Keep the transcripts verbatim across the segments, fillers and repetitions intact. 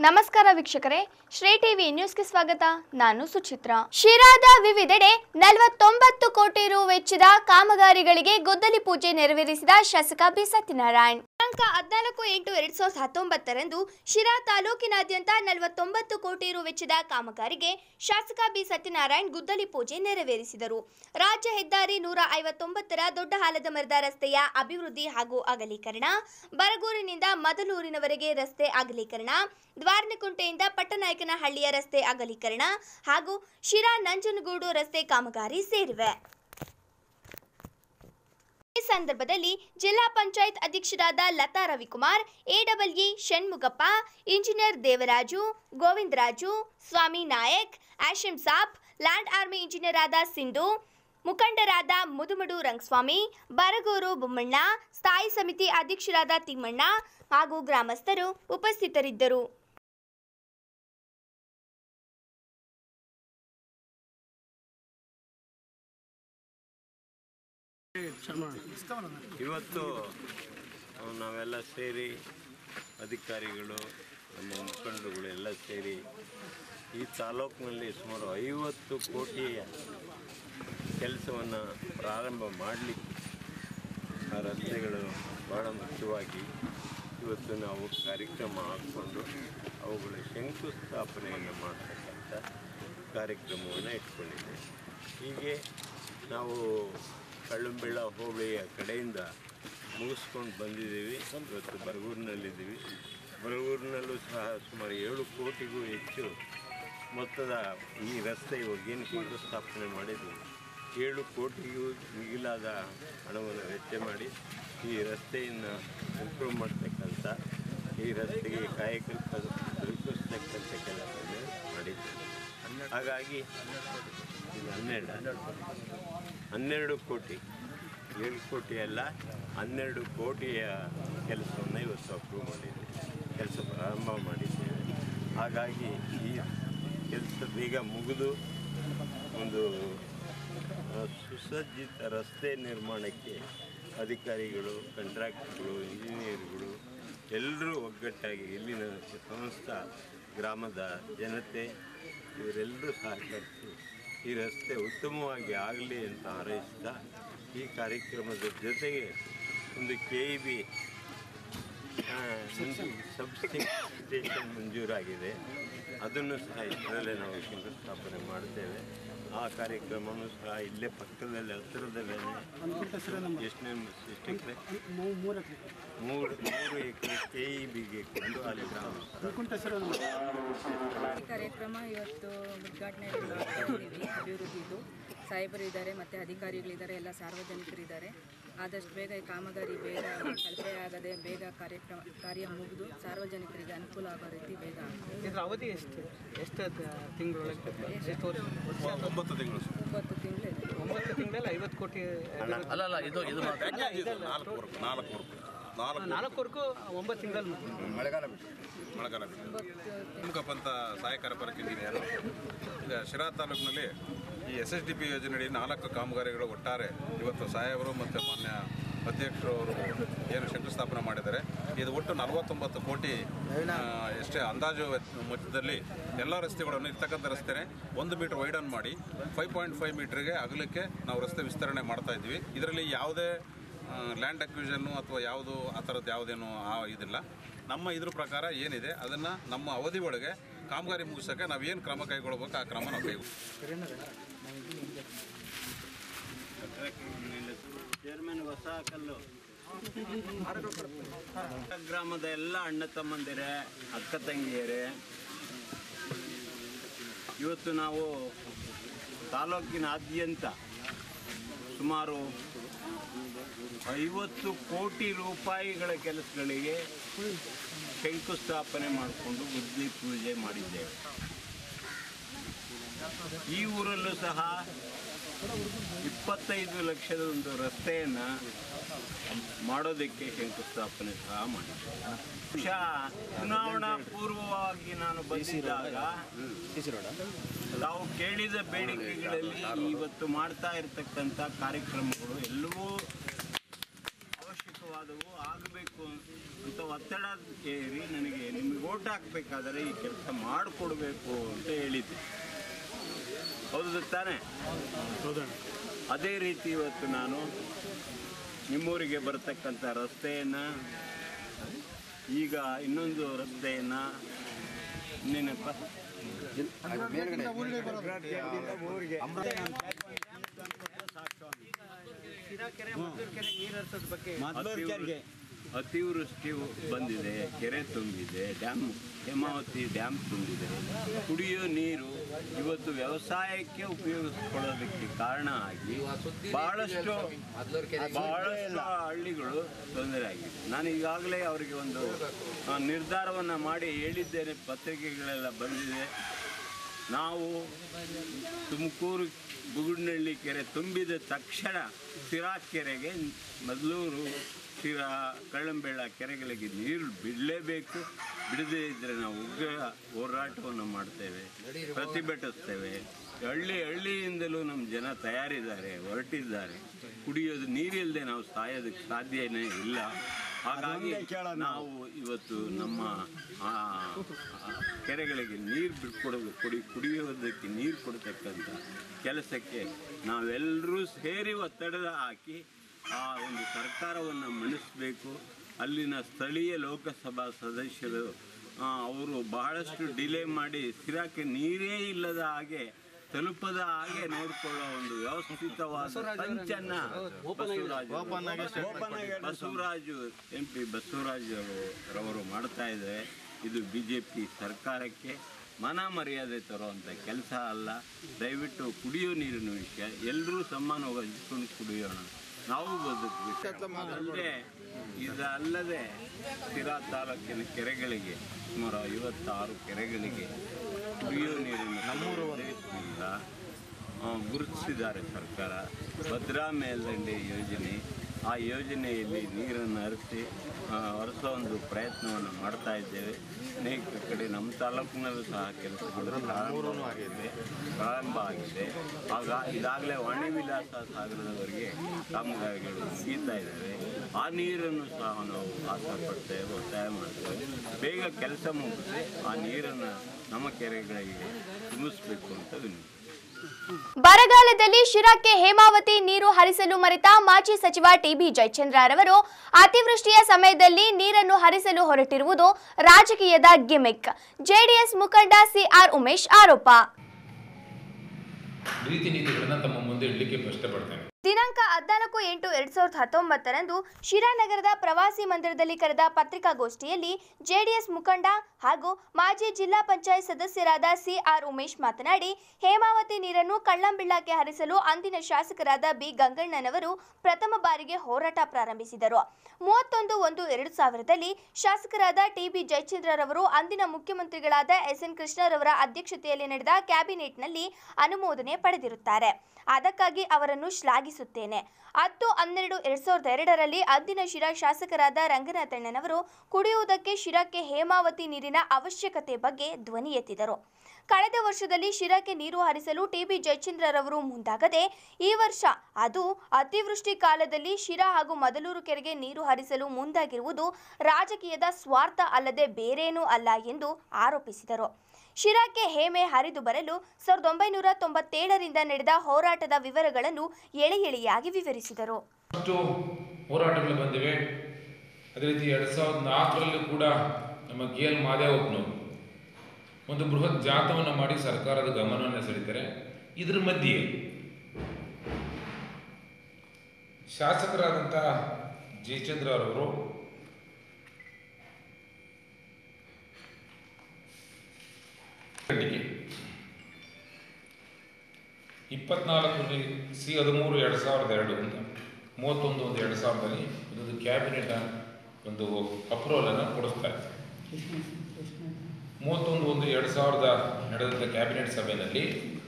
ನಮಸ್ಕಾರ ವೀಕ್ಷಕರೇ, ಶ್ರೀ ಟಿವಿ ನ್ಯೂಸ್ಗೆ ಸ್ವಾಗತ. ನಾನು ಸುಚಿತ್ರಾ. ಶಿರಾದ ವಿವಿಧೆಡೆ ನಲವತ್ತೊಂಬತ್ತು ಕೋಟಿ ರು ವೆಚ್ಚದ ಕಾಮಗಾರಿಗಳಿಗೆ ಗುದ್ದಲಿ ಪೂಜೆ ನೆರವೇರಿಸಿದ ಶಾಸಕ ಬಿ ಸತ್ಯನಾರಾಯಣ್. ದಿನಾಂಕ ಹದಿನಾಲ್ಕು ಎಂಟು ಎರಡ್ ಸಾವಿರದ ಹತ್ತೊಂಬತ್ತರಂದು ಶಿರಾ ತಾಲೂಕಿನಾದ್ಯಂತ ನಲವತ್ತೊಂಬತ್ತು ಕೋಟಿ ರು ವೆಚ್ಚದ ಕಾಮಗಾರಿಗೆ ಶಾಸಕ ಬಿ ಸತ್ಯನಾರಾಯಣ್ ಗುದ್ದಲಿ ಪೂಜೆ ನೆರವೇರಿಸಿದರು. ರಾಜ್ಯ ಹೆದ್ದಾರಿ ನೂರ ಐವತ್ತೊಂಬತ್ತರ ದೊಡ್ಡ ಹಾಲದ ಮರದ ರಸ್ತೆಯ ಅಭಿವೃದ್ಧಿ ಹಾಗೂ ಅಗಲೀಕರಣ, ಬರಗೂರಿನಿಂದ ಮದಲೂರಿನವರೆಗೆ ರಸ್ತೆ ಅಗಲೀಕರಣ, ದ್ವಾರನಕುಂಟೆಯಿಂದ ಪಟ್ಟನಾಯಕನಹಳ್ಳಿಯ ರಸ್ತೆ ಅಗಲೀಕರಣ ಹಾಗೂ ಶಿರಾ ನಂಜನಗೂಡು ರಸ್ತೆ ಕಾಮಗಾರಿ ಸೇರಿವೆ. ಈ ಸಂದರ್ಭದಲ್ಲಿ ಜಿಲ್ಲಾ ಪಂಚಾಯತ್ ಅಧ್ಯಕ್ಷರಾದ Lata Ravikumar, AW Shanmugappa, engineer Devaraju, Govindaraju, Swamy Nayak, Ashim Sab, land army engineer ಆದ ಸಿಂಧು, ಮುಖಂಡರಾದ ಮುದುಮಡು ರಂಗಸ್ವಾಮಿ, ಬರಗೂರು ಬೊಮ್ಮಣ್ಣ, ಸ್ಥಾಯಿ ಸಮಿತಿ ಅಧ್ಯಕ್ಷರಾದ ತಿಮ್ಮಣ್ಣ ಹಾಗೂ ಗ್ರಾಮಸ್ಥರು ಉಪಸ್ಥಿತರಿದ್ದರು. ಇವತ್ತು ನಾವೆಲ್ಲ ಸೇರಿ ಅಧಿಕಾರಿಗಳು, ನಮ್ಮ ಮುಖಂಡರುಗಳು ಎಲ್ಲ ಸೇರಿ ಈ ತಾಲೂಕಿನಲ್ಲಿ ಸುಮಾರು ಐವತ್ತು ಕೋಟಿಯ ಕೆಲಸವನ್ನು ಪ್ರಾರಂಭ ಮಾಡಲಿಕ್ಕೆ ಆ ರಸ್ತೆಗಳು ಭಾಳ ಮುಖ್ಯವಾಗಿ ಇವತ್ತು ನಾವು ಕಾರ್ಯಕ್ರಮ ಹಾಕ್ಕೊಂಡು ಅವುಗಳ ಶಂಕುಸ್ಥಾಪನೆಯನ್ನು ಮಾಡತಕ್ಕಂಥ ಕಾರ್ಯಕ್ರಮವನ್ನು ಇಟ್ಕೊಂಡಿದ್ದೇವೆ. ಹೀಗೆ ನಾವು ಕಳ್ಳಂಬೆಳ್ಳ ಹೋಬಳಿಯ ಕಡೆಯಿಂದ ಮುಗಿಸ್ಕೊಂಡು ಬಂದಿದ್ದೀವಿ. ಇವತ್ತು ಬರಗೂರಿನಲ್ಲಿದ್ದೀವಿ. ಬರಗೂರಿನಲ್ಲೂ ಸಹ ಸುಮಾರು ಏಳು ಕೋಟಿಗೂ ಹೆಚ್ಚು ಮೊತ್ತದ ಈ ರಸ್ತೆ ಇವಾಗೇನು ಶಂಕುಸ್ಥಾಪನೆ ಮಾಡಿದ್ವಿ, ಏಳು ಕೋಟಿಗೂ ಮಿಗಿಲಾದ ಹಣವನ್ನು ವೆಚ್ಚ ಮಾಡಿ ಈ ರಸ್ತೆಯನ್ನು ಇಂಪ್ರೂವ್ ಮಾಡ್ತಕ್ಕಂಥ, ಈ ರಸ್ತೆಗೆ ಕಾಯಕಲ್ಪ ದೊರಕಿಸ್ತಕ್ಕಂಥ ಕೆಲಸವನ್ನು ಮಾಡಿದ್ದೇವೆ. ಹಾಗಾಗಿ ಹನ್ನೆರಡು ಹನ್ನೆರಡು ಕೋಟಿ ಏಳು ಕೋಟಿ ಅಲ್ಲ ಹನ್ನೆರಡು ಕೋಟಿಯ ಕೆಲಸವನ್ನು ಇವತ್ತು ಅಪ್ರೂವ್ ಮಾಡಿದ್ದೇವೆ, ಕೆಲಸ ಪ್ರಾರಂಭ ಮಾಡಿದ್ದೇವೆ. ಹಾಗಾಗಿ ಈ ಕೆಲಸ ಬೇಗ ಮುಗಿದು ಒಂದು ಸುಸಜ್ಜಿತ ರಸ್ತೆ ನಿರ್ಮಾಣಕ್ಕೆ ಅಧಿಕಾರಿಗಳು, ಕಾಂಟ್ರಾಕ್ಟರ್ಗಳು, ಇಂಜಿನಿಯರ್ಗಳು ಎಲ್ಲರೂ ಒಗ್ಗಟ್ಟಾಗಿ ಇಲ್ಲಿನ ಸಂಸ್ಥಾ ಗ್ರಾಮದ ಜನತೆ ಇವರೆಲ್ಲರೂ ಸಹಕರಿಸಿ ಈ ರಸ್ತೆ ಉತ್ತಮವಾಗಿ ಆಗಲಿ ಅಂತ ಹಾರೈಸಿದ ಈ ಕಾರ್ಯಕ್ರಮದ ಜೊತೆಗೆ ಒಂದು K E B sub station ಮಂಜೂರಾಗಿದೆ. ಅದನ್ನು ಸಹ ಇದರಲ್ಲೇ ನಾವು ಶಂಕುಸ್ಥಾಪನೆ ಮಾಡ್ತೇವೆ. ಆ ಕಾರ್ಯಕ್ರಮವೂ ಸಹ ಇಲ್ಲೇ ಪಕ್ಕದಲ್ಲಿ ಹತ್ತಿರದಲ್ಲೇ ಎಷ್ಟನೇ ಎಷ್ಟು ಎಕರೆ ಮೂರು ಮೂರು ಎಕರೆ ಕೆ ಇ ಬಿಗೆ ಕೊಂಡು ಅಲ್ಲಿ ಕಾರ್ಯಕ್ರಮ ಇವತ್ತು ಉದ್ಘಾಟನೆ ಮಾಡ್ತಾಯಿದ್ದೀವಿ. ಅಭಿವೃದ್ಧಿದು ಸಾಹೇಬರು ಇದ್ದಾರೆ ಮತ್ತು ಅಧಿಕಾರಿಗಳಿದ್ದಾರೆ, ಎಲ್ಲ ಸಾರ್ವಜನಿಕರಿದ್ದಾರೆ. ಆದಷ್ಟು ಬೇಗ ಈ ಕಾಮಗಾರಿ ಬೇಗ ಕಳಪೆ ಆಗದೆ ಬೇಗ ಕಾರ್ಯಕ್ರಮ ಕಾರ್ಯ ಮುಗಿದು ಸಾರ್ವಜನಿಕರಿಗೆ ಅನುಕೂಲ ಆಗೋ ರೀತಿ ಬೇಗ ಇದರ ಅವಧಿ ಎಷ್ಟು ಎಷ್ಟು ತಿಂಗಳೊಳಗೆ ಎಷ್ಟು ವರ್ಷ? ಒಂಬತ್ತು ತಿಂಗಳು ಒಂಬತ್ತು ತಿಂಗಳು ಒಂಬತ್ತು ತಿಂಗಳಲ್ಲಿ ಐವತ್ತು ಕೋಟಿ ಅಲ್ಲ ಇದು ಇದು ನಾಲ್ಕುವರೆಗೂ ಒಂಬತ್ತು ತಿಂಗಳಲ್ಲಿ ಮಳೆಗಾಲ ಬಿಟ್ಟು ಮಳೆಗಾಲ ಬಿಟ್ಟು ಷಣ್ಮುಗಪ್ಪ ಅಂತ ಸಹಾಯಕ ಪರಕ ಇಂಜಿನಿಯರು. ಈಗ ಶಿರಾ ತಾಲೂಕಿನಲ್ಲಿ ಈ ಎಸ್ ಎಸ್ ಡಿ ಪಿ ಯೋಜನೆಯಡಿ ನಾಲ್ಕು ಕಾಮಗಾರಿಗಳು ಒಟ್ಟಾರೆ ಇವತ್ತು ಸಾಹೇಬರು ಮತ್ತು ಮಾನ್ಯ ಅಧ್ಯಕ್ಷರು ಅವರು ಏನು ಶಂಕುಸ್ಥಾಪನೆ ಮಾಡಿದ್ದಾರೆ. ಇದು ಒಟ್ಟು ನಲವತ್ತೊಂಬತ್ತು ಕೋಟಿ ಎಷ್ಟೇ ಅಂದಾಜು ಮೊತ್ತದಲ್ಲಿ ಎಲ್ಲ ರಸ್ತೆಗಳನ್ನು ಇರ್ತಕ್ಕಂಥ ರಸ್ತೆನೇ ಒಂದು ಮೀಟರ್ ವೈಡನ್ ಮಾಡಿ ಫೈವ್ ಪಾಯಿಂಟ್ ಫೈವ್ ಮೀಟ್ರಿಗೆ ಅಗಲಕ್ಕೆ ನಾವು ರಸ್ತೆ ವಿಸ್ತರಣೆ ಮಾಡ್ತಾ ಇದ್ದೀವಿ. ಇದರಲ್ಲಿ ಯಾವುದೇ ಲ್ಯಾಂಡ್ ಅಕ್ವಿಷನ್ನು ಅಥವಾ ಯಾವುದು ಆ ಥರದ್ದು ಯಾವುದೇನು ಇದಿಲ್ಲ. ನಮ್ಮ ಇದ್ರ ಪ್ರಕಾರ ಏನಿದೆ ಅದನ್ನು ನಮ್ಮ ಅವಧಿ ಒಳಗೆ ಕಾಮಗಾರಿ ಮುಗಿಸೋಕ್ಕೆ ನಾವು ಏನು ಕ್ರಮ ಕೈಗೊಳ್ಬೇಕು ಆ ಕ್ರಮ ನಾವು ಕೈಗೊಳ್ತೀವಿ. ಚೇರ್ಮನ್ ಹೊಸ ಕಲ್ಲು ಗ್ರಾಮದ ಎಲ್ಲ ಅಣ್ಣ ತಮ್ಮಂದಿರೇ, ಅಕ್ಕ ತಂಗಿಯರೇ, ಇವತ್ತು ನಾವು ತಾಲೂಕಿನಾದ್ಯಂತ ಸುಮಾರು ಐವತ್ತು ಕೋಟಿ ರೂಪಾಯಿಗಳ ಕೆಲಸಗಳಿಗೆ ಶಂಕುಸ್ಥಾಪನೆ ಮಾಡಿಕೊಂಡು ಗುದ್ದಲಿ ಪೂಜೆ ಮಾಡಿದ್ದೇವೆ. ಈ ಊರಲ್ಲೂ ಸಹ ಇಪ್ಪತ್ತೈದು ಲಕ್ಷದ ಒಂದು ರಸ್ತೆಯನ್ನು ಮಾಡೋದಕ್ಕೆ ಶಂಕುಸ್ಥಾಪನೆ ಸಹ ಮಾಡಿದ್ದೇವೆ. ಬಹುಶಃ ಚುನಾವಣಾ ಪೂರ್ವವಾಗಿ ನಾನು ಬಂದಿದ್ದಾಗ ತಾವು ಕೇಳಿದ ಬೇಡಿಕೆಗಳಲ್ಲಿ ಇವತ್ತು ಮಾಡ್ತಾ ಇರತಕ್ಕಂಥ ಕಾರ್ಯಕ್ರಮಗಳು ಎಲ್ಲವೂ ಅವಶ್ಯಕವಾದವು ಆಗಬೇಕು ಅಂತ ಒತ್ತಡ ಏರಿ ನನಗೆ ನಿಮಗೆ ಓಟ್ ಹಾಕಬೇಕಾದರೆ ಈ ಕೆಲಸ ಮಾಡಿಕೊಡ್ಬೇಕು ಅಂತ ಹೇಳಿದ್ದೆ. ಹೌದು ತಾನೇ? ಅದೇ ರೀತಿ ಇವತ್ತು ನಾನು ನಿಮ್ಮೂರಿಗೆ ಬರ್ತಕ್ಕಂಥ ರಸ್ತೆಯನ್ನು, ಈಗ ಇನ್ನೊಂದು ರಸ್ತೆಯನ್ನು ಇನ್ನೇನಪ್ಪ ಅತಿವೃಷ್ಟಿ ಬಂದಿದೆ, ಕೆರೆ ತುಂಬಿದೆ, ಡ್ಯಾಮ್ ಹೇಮಾವತಿ ಡ್ಯಾಮ್ ತುಂಬಿದೆ. ಕುಡಿಯೋ ನೀರು ಇವತ್ತು ವ್ಯವಸಾಯಕ್ಕೆ ಉಪಯೋಗಿಸ್ಕೊಳ್ಳೋದಕ್ಕೆ ಕಾರಣ ಆಗಿ ಬಹಳಷ್ಟು ಬಹಳಷ್ಟು ಹಳ್ಳಿಗಳು ತೊಂದರೆ ಆಗಿದೆ. ನಾನು ಈಗಾಗಲೇ ಅವರಿಗೆ ಒಂದು ನಿರ್ಧಾರವನ್ನು ಮಾಡಿ ಹೇಳಿದ್ದೇನೆ, ಪತ್ರಿಕೆಗಳೆಲ್ಲ ಬಂದಿದೆ. ನಾವು ತುಮಕೂರು ಬುಗುಡ್ನಹಳ್ಳಿ ಕೆರೆ ತುಂಬಿದ ತಕ್ಷಣ ಸಿರಾ ಕೆರೆಗೆ, ಮದಲೂರು, ಸಿರಾ, ಕಳ್ಳಂಬೆಳ್ಳ ಕೆರೆಗಳಿಗೆ ನೀರು ಬಿಡಲೇಬೇಕು. ಬಿಡದೇ ಇದ್ದರೆ ನಾವು ಉಗ್ರ ಹೋರಾಟವನ್ನು ಮಾಡ್ತೇವೆ, ಪ್ರತಿಭಟಿಸ್ತೇವೆ. ಹಳ್ಳಿ ಹಳ್ಳಿಯಿಂದಲೂ ನಮ್ಮ ಜನ ತಯಾರಿದ್ದಾರೆ, ಹೊರಟಿದ್ದಾರೆ. ಕುಡಿಯೋದು ನೀರಿಲ್ಲದೆ ನಾವು ಸಾಯೋದಕ್ಕೆ ಸಾಧ್ಯನೇ ಇಲ್ಲ. ಹಾಗಾಗಿ ನಾವು ಇವತ್ತು ನಮ್ಮ ಕೆರೆಗಳಿಗೆ ನೀರು ಬಿಟ್ಕೊಡೋದು, ಕುಡಿ ಕುಡಿಯೋದಕ್ಕೆ ನೀರು ಕೊಡ್ತಕ್ಕಂಥ ಕೆಲಸಕ್ಕೆ ನಾವೆಲ್ಲರೂ ಸೇರಿ ಒತ್ತಡ ಹಾಕಿ ಆ ಒಂದು ಸರ್ಕಾರವನ್ನು ಮಣಿಸಬೇಕು. ಅಲ್ಲಿನ ಸ್ಥಳೀಯ ಲೋಕಸಭಾ ಸದಸ್ಯರು ಅವರು ಬಹಳಷ್ಟು ಡಿಲೇ ಮಾಡಿ ಸಿರಾಕ್ಕೆ ನೀರೇ ಇಲ್ಲದ ಹಾಗೆ, ತಲುಪದ ಹಾಗೆ ನೋಡಿಕೊಳ್ಳೋ ಒಂದು ವ್ಯವಸ್ಥಿತವಾದ ಸಂಚನ್ನ ಬಸವರಾಜು ಎಂ ಪಿ ಬಸವರಾಜು ರವರು ಮಾಡ್ತಾ ಇದ್ದಾರೆ. ಇದು ಬಿ ಜೆ ಪಿ ಸರ್ಕಾರಕ್ಕೆ ಮನ ಮರ್ಯಾದೆ ತರುವಂಥ ಕೆಲಸ ಅಲ್ಲ. ದಯವಿಟ್ಟು ಕುಡಿಯೋ ನೀರಿನ ವಿಷಯ ಎಲ್ಲರೂ ಸಮಾನವಾಗಿ ಹಂಚ್ಕೊಂಡು ಕುಡಿಯೋಣ, ನಾವು ಬದುಕಬೇಕು. ಅಲ್ಲದೆ ಇದಲ್ಲದೆ ಸಿರಾ ತಾಲೂಕಿನ ಕೆರೆಗಳಿಗೆ ಸುಮಾರು ಐವತ್ತಾರು ಕೆರೆಗಳಿಗೆ ಕುಡಿಯೋ ನೀರಿನ ನಮ್ಮೂರು ಉದ್ದೇಶದಿಂದ ಗುರುತಿಸಿದ್ದಾರೆ ಸರ್ಕಾರ. ಭದ್ರಾ ಮೇಲ್ದಂಡೆ ಯೋಜನೆ, ಆ ಯೋಜನೆಯಲ್ಲಿ ನೀರನ್ನು ಹರಿಸಿ ಹರಿಸೋ ಒಂದು ಪ್ರಯತ್ನವನ್ನು ಮಾಡ್ತಾ ಇದ್ದೇವೆ. ಅನೇಕ ಕಡೆ ನಮ್ಮ ತಾಲೂಕಿನಲ್ಲೂ ಸಹ ಕೆಲಸಗಳು ಪ್ರಾರಂಭವಾಗಿದೆ ಪ್ರಾರಂಭ ಆಗಿದೆ ಆಗ ಇದಾಗಲೇ ವಾಣಿ ವಿಲಾಸ ಸಾಗರದವರೆಗೆ ಕಾಮಗಾರಿಗಳು ಮುಗೀತಾ ಇದ್ದಾವೆ. ಆ ನೀರನ್ನು ಸಹ ನಾವು ಆಸೆಪಡ್ತೇವೆ, ಒತ್ತಾಯ ಮಾಡ್ತೇವೆ. ಬೇಗ ಕೆಲಸ ಮುಗಿಸಿ ಆ ನೀರನ್ನು ನಮ್ಮ ಕೆರೆಗಳಿಗೆ ತುಂಬಿಸ್ಬೇಕು ಅಂತ ವಿನಂತಿ. ಬರಗಾಲದಲ್ಲಿ ಶಿರಾಕ್ಕೆ ಹೇಮಾವತಿ ನೀರು ಹರಿಸಲು ಮರೆತ ಮಾಜಿ ಸಚಿವ ಟಿಬಿ ಜಯಚಂದ್ರರವರು ಅತಿವೃಷ್ಟಿಯ ಸಮಯದಲ್ಲಿ ನೀರನ್ನು ಹರಿಸಲು ಹೊರಟಿರುವುದು ರಾಜಕೀಯದ ಗಿಮಿಕ್. ಜೆಡಿಎಸ್ ಮುಖಂಡ ಸಿಆರ್ ಉಮೇಶ್ ಆರೋಪ. ರೀತಿ ನೀತಿಗಳನ್ನು ತಮ್ಮ ಮುಂದೆ ಇಡಲಿಕ್ಕೆ ಇಷ್ಟಪಡ್ತೇನೆ. ದಿನಾಂಕ ಹದಿನಾಲ್ಕು ಎಂಟು ಎರಡ್ ಸಾವಿರದ ಹತ್ತೊಂಬತ್ತರಂದು ಶಿರಾನಗರದ ಪ್ರವಾಸಿ ಮಂದಿರದಲ್ಲಿ ಕರೆದ ಪತ್ರಿಕಾಗೋಷ್ಠಿಯಲ್ಲಿ ಜೆಡಿಎಸ್ ಮುಖಂಡ ಹಾಗೂ ಮಾಜಿ ಜಿಲ್ಲಾ ಪಂಚಾಯತ್ ಸದಸ್ಯರಾದ ಸಿಆರ್ ಉಮೇಶ್ ಮಾತನಾಡಿ, ಹೇಮಾವತಿ ನೀರನ್ನು ಕಳ್ಳಂಬಿಳ್ಳಾಕ್ಕೆ ಹರಿಸಲು ಅಂದಿನ ಶಾಸಕರಾದ ಬಿ ಗಂಗಣ್ಣನವರು ಪ್ರಥಮ ಬಾರಿಗೆ ಹೋರಾಟ ಪ್ರಾರಂಭಿಸಿದರು. ಮೂವತ್ತೊಂದು ಒಂದು ಎರಡು ಸಾವಿರದಲ್ಲಿ ಶಾಸಕರಾದ ಟಿಬಿ ಜಯಚಂದ್ರರವರು ಅಂದಿನ ಮುಖ್ಯಮಂತ್ರಿಗಳಾದ ಎಸ್ ಎನ್ ಕೃಷ್ಣರವರ ಅಧ್ಯಕ್ಷತೆಯಲ್ಲಿ ನಡೆದ ಕ್ಯಾಬಿನೆಟ್ನಲ್ಲಿ ಅನುಮೋದನೆ ಪಡೆದಿರುತ್ತಾರೆ. ಅದಕ್ಕಾಗಿ ಅವರನ್ನು ಶ್ಲಾಘಿಸುತ್ತೇನೆ. ಹತ್ತು ಹನ್ನೆರಡು ಎರಡ್ ಸಾವಿರದ ಎರಡರಲ್ಲಿ ಅಂದಿನ ಶಿರಾ ಶಾಸಕರಾದ ರಂಗನಾಥಣ್ಣನವರು ಕುಡಿಯುವುದಕ್ಕೆ ಶಿರಾಕ್ಕೆ ಹೇಮಾವತಿ ನೀರಿನ ಅವಶ್ಯಕತೆ ಬಗ್ಗೆ ಧ್ವನಿ ಎತ್ತಿದರು. ಕಳೆದ ವರ್ಷದಲ್ಲಿ ಶಿರಾಕ್ಕೆ ನೀರು ಹರಿಸಲು ಟಿಬಿ ಜಯಚಂದ್ರರವರು ಮುಂದಾಗದೆ ಈ ವರ್ಷ, ಅದು ಅತಿವೃಷ್ಟಿ ಕಾಲದಲ್ಲಿ ಶಿರಾ ಹಾಗೂ ಮದಲೂರು ಕೆರೆಗೆ ನೀರು ಹರಿಸಲು ಮುಂದಾಗಿರುವುದು ರಾಜಕೀಯದ ಸ್ವಾರ್ಥ ಅಲ್ಲದೆ ಬೇರೇನೂ ಅಲ್ಲ ಎಂದು ಆರೋಪಿಸಿದರು. ಶಿರಾಕ್ಕೆ ಹೇಮೆ ಹರಿದು ಬರಲು ಸಾವಿರದ ಒಂಬೈನೂರ ತೊಂಬತ್ತೇಳರಿಂದ ನಡೆದ ಹೋರಾಟದ ವಿವರಗಳನ್ನು ಎಳೆ ಎಳೆಯಾಗಿ ವಿವರಿಸಿದರು. ಹೋರಾಟಗಳು ಬಂದಿವೆ. ಅದೇ ರೀತಿ ಎರಡ್ ಸಾವಿರದ ನಾಲ್ಕರಲ್ಲಿ ಕೂಡ ನಮ್ಮ ಕೆ ಎಲ್ ಮಾದೇವಪ್ಪನವರು ಒಂದು ಬೃಹತ್ ಜಾಥವನ್ನು ಮಾಡಿ ಸರ್ಕಾರದ ಗಮನವನ್ನು ಸೆಳೆದರೆ, ಇದರ ಮಧ್ಯೆ ಶಾಸಕರಾದಂಥ ಜಯಚಂದ್ರರವರು ಇಪ್ಪತ್ನಾಲ್ಕು ಸಿ ಹದಿಮೂರು ಎರಡು ಸಾವಿರದ ಎರಡು ಮೂವತ್ತೊಂದು ಒಂದು ಎರಡು ಸಾವಿರದಲ್ಲಿ ಇದೊಂದು ಕ್ಯಾಬಿನೆಟ್ ಒಂದು ಅಪ್ರೂವಲನ್ನು ಕೊಡಿಸ್ತಾರೆ. ಮೂವತ್ತೊಂದು ಒಂದು ಎರಡು ಸಾವಿರದ ನಡೆದಂಥ ಕ್ಯಾಬಿನೆಟ್ ಸಭೆಯಲ್ಲಿ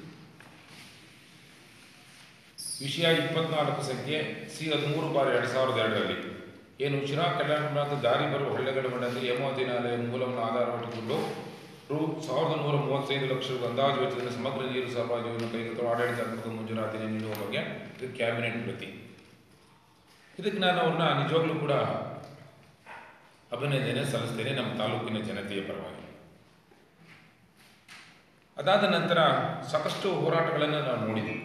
ವಿಷಯ ಇಪ್ಪತ್ನಾಲ್ಕು ಸಂಖ್ಯೆ ಸಿ ಹದಿಮೂರು ಬಾರಿ ಎರಡು ಸಾವಿರದ ಎರಡರಲ್ಲಿ ಏನು ಶಿರಾ ಕಲ್ಯಾಣ ದಾರಿ ಬರುವ ಹಳ್ಳಿಗಳ ಮಟ್ಟದಲ್ಲಿ ಹೇಮಾವತಿ ನಾಲೆಯ ಮೂಲವನ್ನು ಆಧಾರವಾಗಿಟ್ಟುಕೊಂಡು ರು ಸಾವಿರದ ನೂರ ಮೂವತ್ತೈದು ಲಕ್ಷ ಅಂದಾಜು ವೆಚ್ಚದಲ್ಲಿ ಸಮಗ್ರ ನೀರು ಸರಬರಾಜುವನ್ನು ಕೈಗೆತ್ತಿರುವ ಆಡಳಿತಾತ್ಮಕ ಮಂಜೂರಾತಿಯನ್ನು ನೀಡುವ ಬಗ್ಗೆ ಇದು ಕ್ಯಾಬಿನೆಟ್ ಪ್ರತಿ. ಇದಕ್ಕೆ ನಾನು ಅವ್ರನ್ನ ನಿಜವಾಗ್ಲೂ ಕೂಡ ಅಭಿನಂದನೆ ಸಲ್ಲಿಸ್ತೇನೆ ನಮ್ಮ ತಾಲೂಕಿನ ಜನತೆಯ ಪರವಾಗಿ. ಅದಾದ ನಂತರ ಸಾಕಷ್ಟು ಹೋರಾಟಗಳನ್ನು ನಾವು ನೋಡಿದ್ದೀವಿ.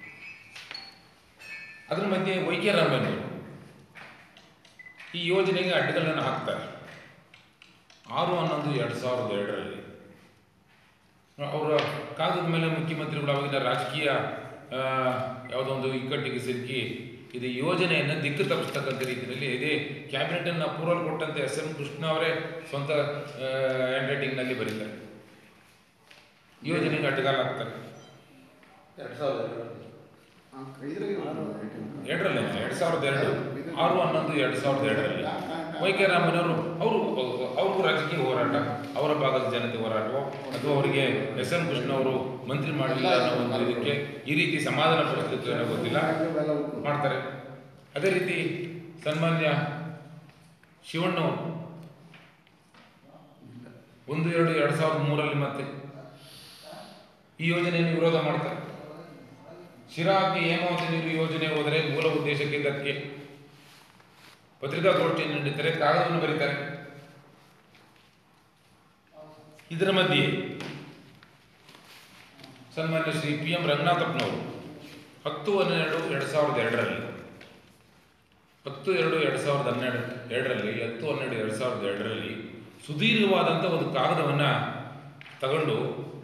ಅದರ ಮಧ್ಯೆ ವೈ ಕೆ ರಾಮಯ್ಯನವರು ಈ ಯೋಜನೆಗೆ ಅಡ್ಡಗಳನ್ನು ಹಾಕ್ತಾರೆ. ಆರು ಹನ್ನೊಂದು ಎರಡು ಸಾವಿರದ ಎರಡರಲ್ಲಿ ಅವರ ಕಾಗದ ಮೇಲೆ ಮುಖ್ಯಮಂತ್ರಿಗಳು ಅವಾಗಿನ ರಾಜಕೀಯ ಯಾವುದೋ ಒಂದು ಇಕ್ಕಟ್ಟಿಗೆ ಸಿಕ್ಕಿ ಇದು ಯೋಜನೆಯನ್ನು ದಿಕ್ಕು ತಪ್ಪಿಸ್ತಕ್ಕಂಥ ರೀತಿಯಲ್ಲಿ ಇದೇ ಕ್ಯಾಬಿನೆಟನ್ನು ಅಪ್ರೂವಲ್ ಕೊಟ್ಟಂತೆ ಎಸ್ ಎಂ ಕೃಷ್ಣ ಅವರೇ ಸ್ವಂತ ಹ್ಯಾಂಡ್ ರೈಟಿಂಗ್ನಲ್ಲಿ ಬರೀತಾರೆ. ಯೋಜನೆಗೆ ಅಡ್ಡಗಾಲ ಹಾಕ್ತಾರೆ. ಎರಡು ಸಾವಿರದ ಎರಡರಲ್ಲಿ ಎರಡು ಸಾವಿರದ ಎರಡು ಆರು ಹನ್ನೊಂದು ಎರಡು ಸಾವಿರದ ಎರಡರಲ್ಲಿ ವೈ ಕೆ ರಾಮಯ್ಯನವರು ಅವರು ಅವ್ರಿಗೂ ರಾಜಕೀಯ ಹೋರಾಟ, ಅವರ ಭಾಗದ ಜನತೆ ಹೋರಾಟವೋ ಅಥವಾ ಅವರಿಗೆ ಎಸ್ ಎಂ ಕೃಷ್ಣ ಅವರು ಮಂತ್ರಿ ಮಾಡಲಿಲ್ಲ ಅನ್ನೋ ಒಂದು ಇದಕ್ಕೆ ಈ ರೀತಿ ಸಮಾಧಾನ ಪಡಿಸಲಿಕ್ಕೆ ಏನೋ ಗೊತ್ತಿಲ್ಲ ಮಾಡ್ತಾರೆ. ಅದೇ ರೀತಿ ಸನ್ಮಾನ್ಯ ಶಿವಣ್ಣವರು ಒಂದು ಎರಡು ಎರಡು ಸಾವಿರದ ಮೂರರಲ್ಲಿ ಮತ್ತೆ ಈ ಯೋಜನೆಯನ್ನು ವಿರೋಧ ಮಾಡ್ತಾರೆ. ಶಿರಾಕ್ಕೆ ಹೇಮಾವತಿ ನೀರು ಯೋಜನೆ ಹೋದರೆ ಮೂಲ ಉದ್ದೇಶಕ್ಕೆ ಧಕ್ಕೆ ಪತ್ರಿಕಾಗೋಷ್ಠಿಯನ್ನು ನೀಡುತ್ತಾರೆ, ಕಾಗದವನ್ನು ಬರೀತಾರೆ. ಇದರ ಮಧ್ಯೆ ಸನ್ಮಾನ್ಯ ಶ್ರೀ ಪಿ ಎಂ ರಂಗನಾಥಪ್ಪನವರು ಹತ್ತು ಹನ್ನೆರಡು ಎರಡು ಸಾವಿರದ ಎರಡರಲ್ಲಿ ಹತ್ತು ಎರಡು ಎರಡು ಸಾವಿರದ ಹನ್ನೆರಡು ಎರಡರಲ್ಲಿ ಹತ್ತು ಹನ್ನೆರಡು ಎರಡು ಸಾವಿರದ ಎರಡರಲ್ಲಿ ಸುದೀರ್ಘವಾದಂಥ ಒಂದು ಕಾಗದವನ್ನು ತಗೊಂಡು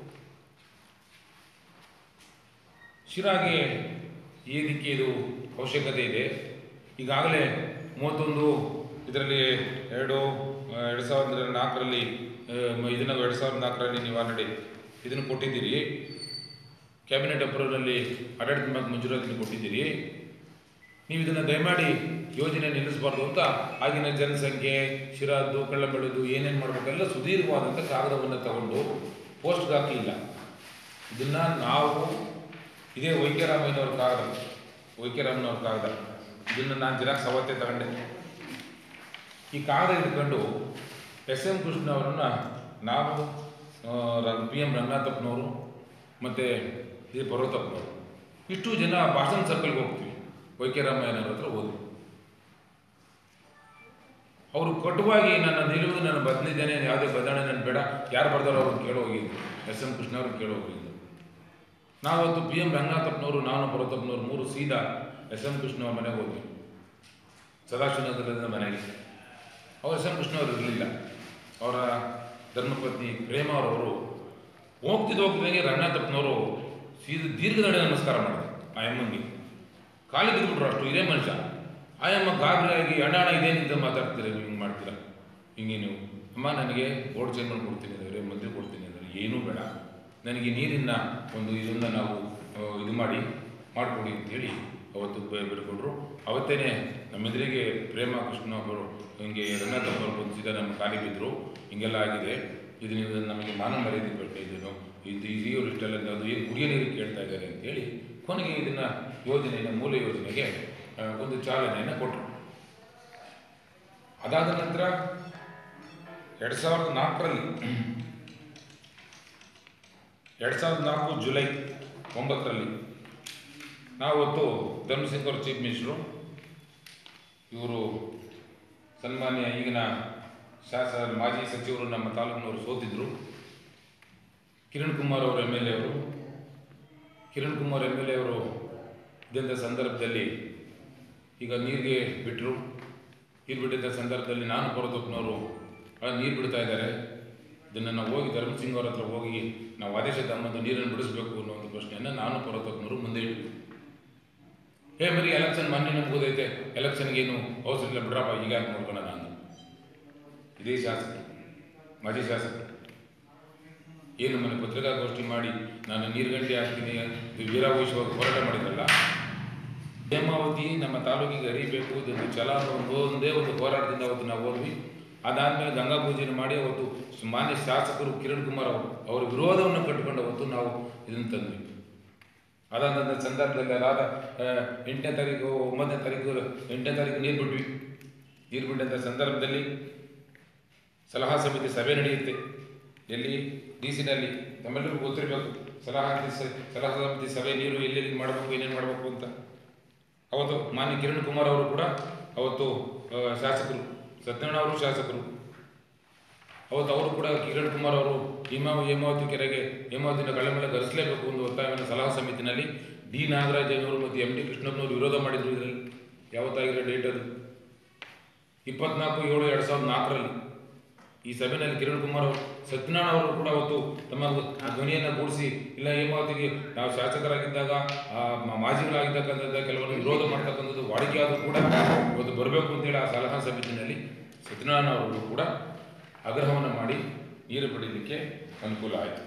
ಶಿರಾಗೆ ಏನಕ್ಕೆ ಇದು ಅವಶ್ಯಕತೆ ಇದೆ, ಈಗಾಗಲೇ ಮೂವತ್ತೊಂದು ಇದರಲ್ಲಿ ಎರಡು ಎರಡು ಸಾವಿರದ ನಾಲ್ಕರಲ್ಲಿ ಇದನ್ನು ಎರಡು ಸಾವಿರದ ನಾಲ್ಕರಲ್ಲಿ ನೀವು ಆಲ್ರೆಡಿ ಇದನ್ನು ಕೊಟ್ಟಿದ್ದೀರಿ, ಕ್ಯಾಬಿನೆಟ್ ಅಪ್ರೂವಲ್ನಲ್ಲಿ ಆಡಳಿತಾತ್ಮಕ ಮಂಜೂರಾತಿಯನ್ನು ಕೊಟ್ಟಿದ್ದೀರಿ, ನೀವು ಇದನ್ನು ದಯಮಾಡಿ ಯೋಜನೆ ನಿಲ್ಲಿಸಬಾರ್ದು ಅಂತ ಆಗಿನ ಜನಸಂಖ್ಯೆ ಶಿರಾದ್ದು ಕಳ್ಳಂಬೆಳದು ಏನೇನು ಮಾಡಬೇಕೆಲ್ಲ ಸುದೀರ್ಘವಾದಂಥ ಕಾಗದವನ್ನು ತಗೊಂಡು ಪೋಸ್ಟ್ಗೆ ಹಾಕಲಿಲ್ಲ. ಇದನ್ನು ನಾವು ಇದೇ ವೈ ಕೆ ರಾಮಯ್ಯನವ್ರ ಕಾಗದ ವೈ ಕೆ ರಾಮಯ್ಯನವ್ರ ಕಾಗದ ಇದನ್ನು ನಾನು ಜಿರಾಕ್ಸ್ ಅವತ್ತೇ ತಗೊಂಡೆ. ಈ ಕಾಗದ ಇಟ್ಕೊಂಡು ಎಸ್ ಎಂ ಕೃಷ್ಣ ಅವರನ್ನು ನಾವು ಪಿ ಎಂ ರಂಗನಾಥಪ್ಪನವರು ಮತ್ತು ಇದು ಪರ್ವತಪ್ಪನವರು ಇಷ್ಟು ಜನ ಭಾಷಣ ಸರ್ಕಲ್ಗೆ ಹೋಗ್ತೀವಿ. ವೈ ಕೆ ರಾಮಯ್ಯನವ್ರ ಹತ್ರ ಹೋದ್ವಿ. ಅವರು ಕಟುವಾಗಿ ನನ್ನ ನಿಲ್ಲುವುದು ನಾನು ಬದಲಿದ್ದೇನೆ, ಯಾವುದೇ ಬದಲಾವಣೆ ನನ್ನ ಬೇಡ, ಯಾರು ಬರ್ದಾರೋ ಅವ್ರನ್ನ ಕೇಳೋ ಹೋಗಿದ್ದು, ಎಸ್ ಎಂ ಕೃಷ್ಣ ಅವ್ರನ್ನ ಕೇಳೋ ಹೋಗಿದ್ದು. ನಾವತ್ತು ಪಿ ಎಂ ರಂಗನಾಥಪ್ಪನವರು ನಾನು ಪರ್ವತಪ್ಪನವರು ಮೂರು ಸೀದಾ ಎಸ್ ಎಂ ಕೃಷ್ಣ ಅವ್ರ ಮನೆಗೆ ಹೋದ್ವಿ, ಸದಾಶಿವನಗರದ ಮನೆಗೆ. ಅವರು ಎಸ್ ಎಂ ಕೃಷ್ಣ ಅವರು ಇರಲಿಲ್ಲ, ಅವರ ಧರ್ಮಪತ್ನಿ ಪ್ರೇಮ ಅವರವರು ಹೋಗ್ತಿದ್ದು ಹೋಗ್ತಿದ್ದಂಗೆ ರಂಗನಾಥಪ್ಪನವರು ಸೀದಾ ದೀರ್ಘದಂಡ ನಮಸ್ಕಾರ ಮಾಡಿದ್ರು ಆ ಅಮ್ಮನಿಗೆ, ಕಾಲಿಗೆ ಬಿದ್ದುಬಿಟ್ರು. ಅಷ್ಟು ಇದೇ ಮನುಷ್ಯ. ಆಯಮ್ಮ ಗಾಬರಿಯಾಗಿ ಅಣ್ಣ ಅಣ್ಣ ಇದೇನಿಂದ ಮಾತಾಡ್ತೀರ, ನೀವು ಹಿಂಗೆ ಮಾಡ್ತೀರಾ, ಹಿಂಗೆ ನೀವು ಅಮ್ಮ ನನಗೆ ಬೋರ್ಡ್ ಚೇಂಜ್ ಮಾಡಿ ಕೊಡ್ತೀನಿ ಅಂದರೆ ಮಂತ್ರಿ ಕೊಡ್ತೀನಿ ಅಂದರೆ ಏನೂ ಬೇಡ, ನನಗೆ ನೀರಿನ ಒಂದು ಇದನ್ನು ನಾವು ಇದು ಮಾಡಿ ಮಾಡಿಕೊಡಿ ಅಂತೇಳಿ ಅವತ್ತು ಬಿಡ್ಕೊಂಡ್ರು. ಅವತ್ತೇ ನಮ್ಮೆದುರಿಗೆ ಪ್ರೇಮ ಕೃಷ್ಣ ಅವರು ಹಿಂಗೆ ರಂಗನಾಥಪ್ಪರು ಬಂದಿದ್ದ ನಮ್ಮ ಕಾಲಿ ಬಿದ್ದರು, ಹಿಂಗೆಲ್ಲ ಆಗಿದೆ, ಇದು ನೀವು ನಮಗೆ ಮಾನ ಮರ್ಯಾದೆ ಕೊಡ್ತಾ ಇದ್ದೇನು, ಇದು ಹಿರಿಯವರು ಇಷ್ಟೆಲ್ಲ ಅದು ಏನು ಕುಡಿಯೋ ನೀರಿಗೆ ಕೇಳ್ತಾ ಇದ್ದಾರೆ ಅಂತೇಳಿ ಕೊನೆಗೆ ಇದನ್ನು ಯೋಜನೆಯ ಮೂಲ ಯೋಜನೆಗೆ ಒಂದು ಚಾಲನೆಯನ್ನು ಕೊಟ್ಟರು. ಅದಾದ ನಂತರ ಎರಡು ಸಾವಿರದ ನಾಲ್ಕರಲ್ಲಿ ಎರಡು ಸಾವಿರದ ನಾಲ್ಕು ಜುಲೈ ಒಂಬತ್ತರಲ್ಲಿ ನಾವತ್ತು ಧರ್ಮಸಿಂಗ್ ಅವರು ಚೀಫ್ ಮಿನಿಸ್ಟರು, ಇವರು ಸನ್ಮಾನ್ಯ ಈಗಿನ ಶಾಸಕ ಮಾಜಿ ಸಚಿವರು ನಮ್ಮ ತಾಲೂಕಿನವರು ಸೋತಿದ್ರು, ಕಿರಣ್ ಕುಮಾರ್ ಅವರು ಎಮ್ ಎಲ್ ಎ ಅವರು Kiran Kumar M L A ಅವರು ಇದ್ದಂಥ ಸಂದರ್ಭದಲ್ಲಿ ಈಗ ನೀರಿಗೆ ಬಿಟ್ಟರು. ನೀರು ಬಿಟ್ಟಿದ್ದ ಸಂದರ್ಭದಲ್ಲಿ ನಾನು ಪರ್ವತಪ್ಪನವರು ನೀರು ಬಿಡ್ತಾ ಇದ್ದಾರೆ, ಇದನ್ನು ನಾವು ಹೋಗಿ ಧರ್ಮಸಿಂಗ್ ಅವ್ರ ಹತ್ರ ಹೋಗಿ ನಾವು ಆದೇಶ ತಮ್ಮಂದು ನೀರನ್ನು ಬಿಡಿಸ್ಬೇಕು ಅನ್ನೋ ಒಂದು ಪ್ರಶ್ನೆಯನ್ನು ನಾನು ಪರ್ವತಪ್ಪನವರು ಮುಂದೆ ಇಟ್ಟು, ಹೇ ಬರೀ ಎಲೆಕ್ಷನ್ ಮೊನ್ನೆ ಮುಗಿದೈತೆ, ಎಲೆಕ್ಷನ್ಗೇನು ಅವಸರ ಇಲ್ಲ ಬಿಡ್ರಪ್ಪ, ಈಗ ಯಾಕೆ ನೋಡ್ಕೊಳ್ಳೋಣ ನಾನು. ಇದೇ ಶಾಸಕರು, ಮಾಜಿ ಶಾಸಕರು ಏನು ನಮ್ಮನ್ನು ಪತ್ರಿಕಾಗೋಷ್ಠಿ ಮಾಡಿ ನಾನು ನೀರು ಗಂಟೆ ಹಾಕ್ತೀನಿ ವೀರಾವೇಶವಾಗಿ ಹೋರಾಟ ಮಾಡಿದ್ರಲ್ಲ, ಹೇಮಾವತಿ ನಮ್ಮ ತಾಲೂಕಿಗೆ ಹರಿಬೇಕು, ಇದೊಂದು ಛಲ ಒಂದು ಒಂದೇ ಒಂದು ಹೋರಾಟದಿಂದ ಅವತ್ತು ನಾವು ಹೋದ್ವಿ. ಅದಾದಮೇಲೆ ಗಂಗಾ ಪೂಜೆಯನ್ನು ಮಾಡಿ ಅವತ್ತು ಮಾನ್ಯ ಶಾಸಕರು ಕಿರಣ್ ಕುಮಾರ್ ಅವರು ಅವರ ವಿರೋಧವನ್ನು ಕಟ್ಟಿಕೊಂಡು ಅವತ್ತು ನಾವು ಇದನ್ನು ತಂದ್ವಿ. ಅದಾದ ಸಂದರ್ಭದಲ್ಲಿ ಅದಾದ ಎಂಟನೇ ತಾರೀಕು ಒಂಬತ್ತನೇ ತಾರೀಕು ಎಂಟನೇ ತಾರೀಕು ನೀರು ಬಿಟ್ವಿ. ನೀರು ಬಿಟ್ಟಂಥ ಸಂದರ್ಭದಲ್ಲಿ ಸಲಹಾ ಸಮಿತಿ ಸಭೆ ನಡೆಯುತ್ತೆ, ಎಲ್ಲಿ ಡಿ ಸಿನಲ್ಲಿ. ನಮ್ಮೆಲ್ಲರಿಗೂ ಗೊತ್ತಿರಬೇಕು ಸಲಹಾ ಸಲಹಾ ಸಮಿತಿ ಸಭೆ, ನೀರು ಎಲ್ಲೆಲ್ಲಿ ಮಾಡಬೇಕು ಏನೇನು ಮಾಡಬೇಕು ಅಂತ. ಅವತ್ತು ಮಾನ್ಯ ಕಿರಣ್ ಕುಮಾರ್ ಅವರು ಕೂಡ ಅವತ್ತು ಶಾಸಕರು, ಸತ್ಯನಾರಾಯಣ ಅವರು ಶಾಸಕರು, ಅವತ್ತು ಅವರು ಕೂಡ ಕಿರಣ್ ಕುಮಾರ್ ಅವರು ಹೇಮಾ ಹೇಮಾವತಿ ಕೆರೆಗೆ ಹೇಮಾವತಿನ ಕಳ್ಳಮಳ್ಳ ಗರಿಸಲೇಬೇಕು ಒಂದು ಒತ್ತಾಯವನ್ನು ಸಲಹಾ ಸಮಿತಿನಲ್ಲಿ ಡಿ ನಾಗರಾಜನವರು ಮತ್ತು ಎಂ ಡಿ ಕೃಷ್ಣಪ್ಪನವರು ವಿರೋಧ ಮಾಡಿದ್ರು. ಇದರಲ್ಲಿ ಯಾವತ್ತಾಗಿರೋ ಡೇಟ್ ಅದು ಇಪ್ಪತ್ನಾಲ್ಕು ಏಳು ಎರಡು ಸಾವಿರದ ನಾಲ್ಕರಲ್ಲಿ ಈ ಸಭೆಯಲ್ಲಿ ಕಿರಣ್ ಕುಮಾರ್ ಅವರು ಸತ್ಯನಾರಾಯಣ ಅವರು ಕೂಡ ಅವತ್ತು ತಮ್ಮ ಧ್ವನಿಯನ್ನು ಕೂಡಿಸಿ ಇಲ್ಲ ಹೇಮಾವತಿಗೆ ನಾವು ಶಾಸಕರಾಗಿದ್ದಾಗ ಮಾಜಿಗಳಾಗಿರ್ತಕ್ಕಂಥದ್ದು ಕೆಲವರು ವಿರೋಧ ಮಾಡ್ತಕ್ಕಂಥದ್ದು ವಾಡಿಕೆಯಾದರೂ ಕೂಡ ಇವತ್ತು ಬರಬೇಕು ಅಂತೇಳಿ ಆ ಸಲಹಾ ಸಮಿತಿನಲ್ಲಿ ಸತ್ಯನಾರಾಯಣ ಅವರು ಕೂಡ ಆಗ್ರಹವನ್ನು ಮಾಡಿ ನೀರು ಪಡೀಲಿಕ್ಕೆ ಅನುಕೂಲ ಆಯಿತು.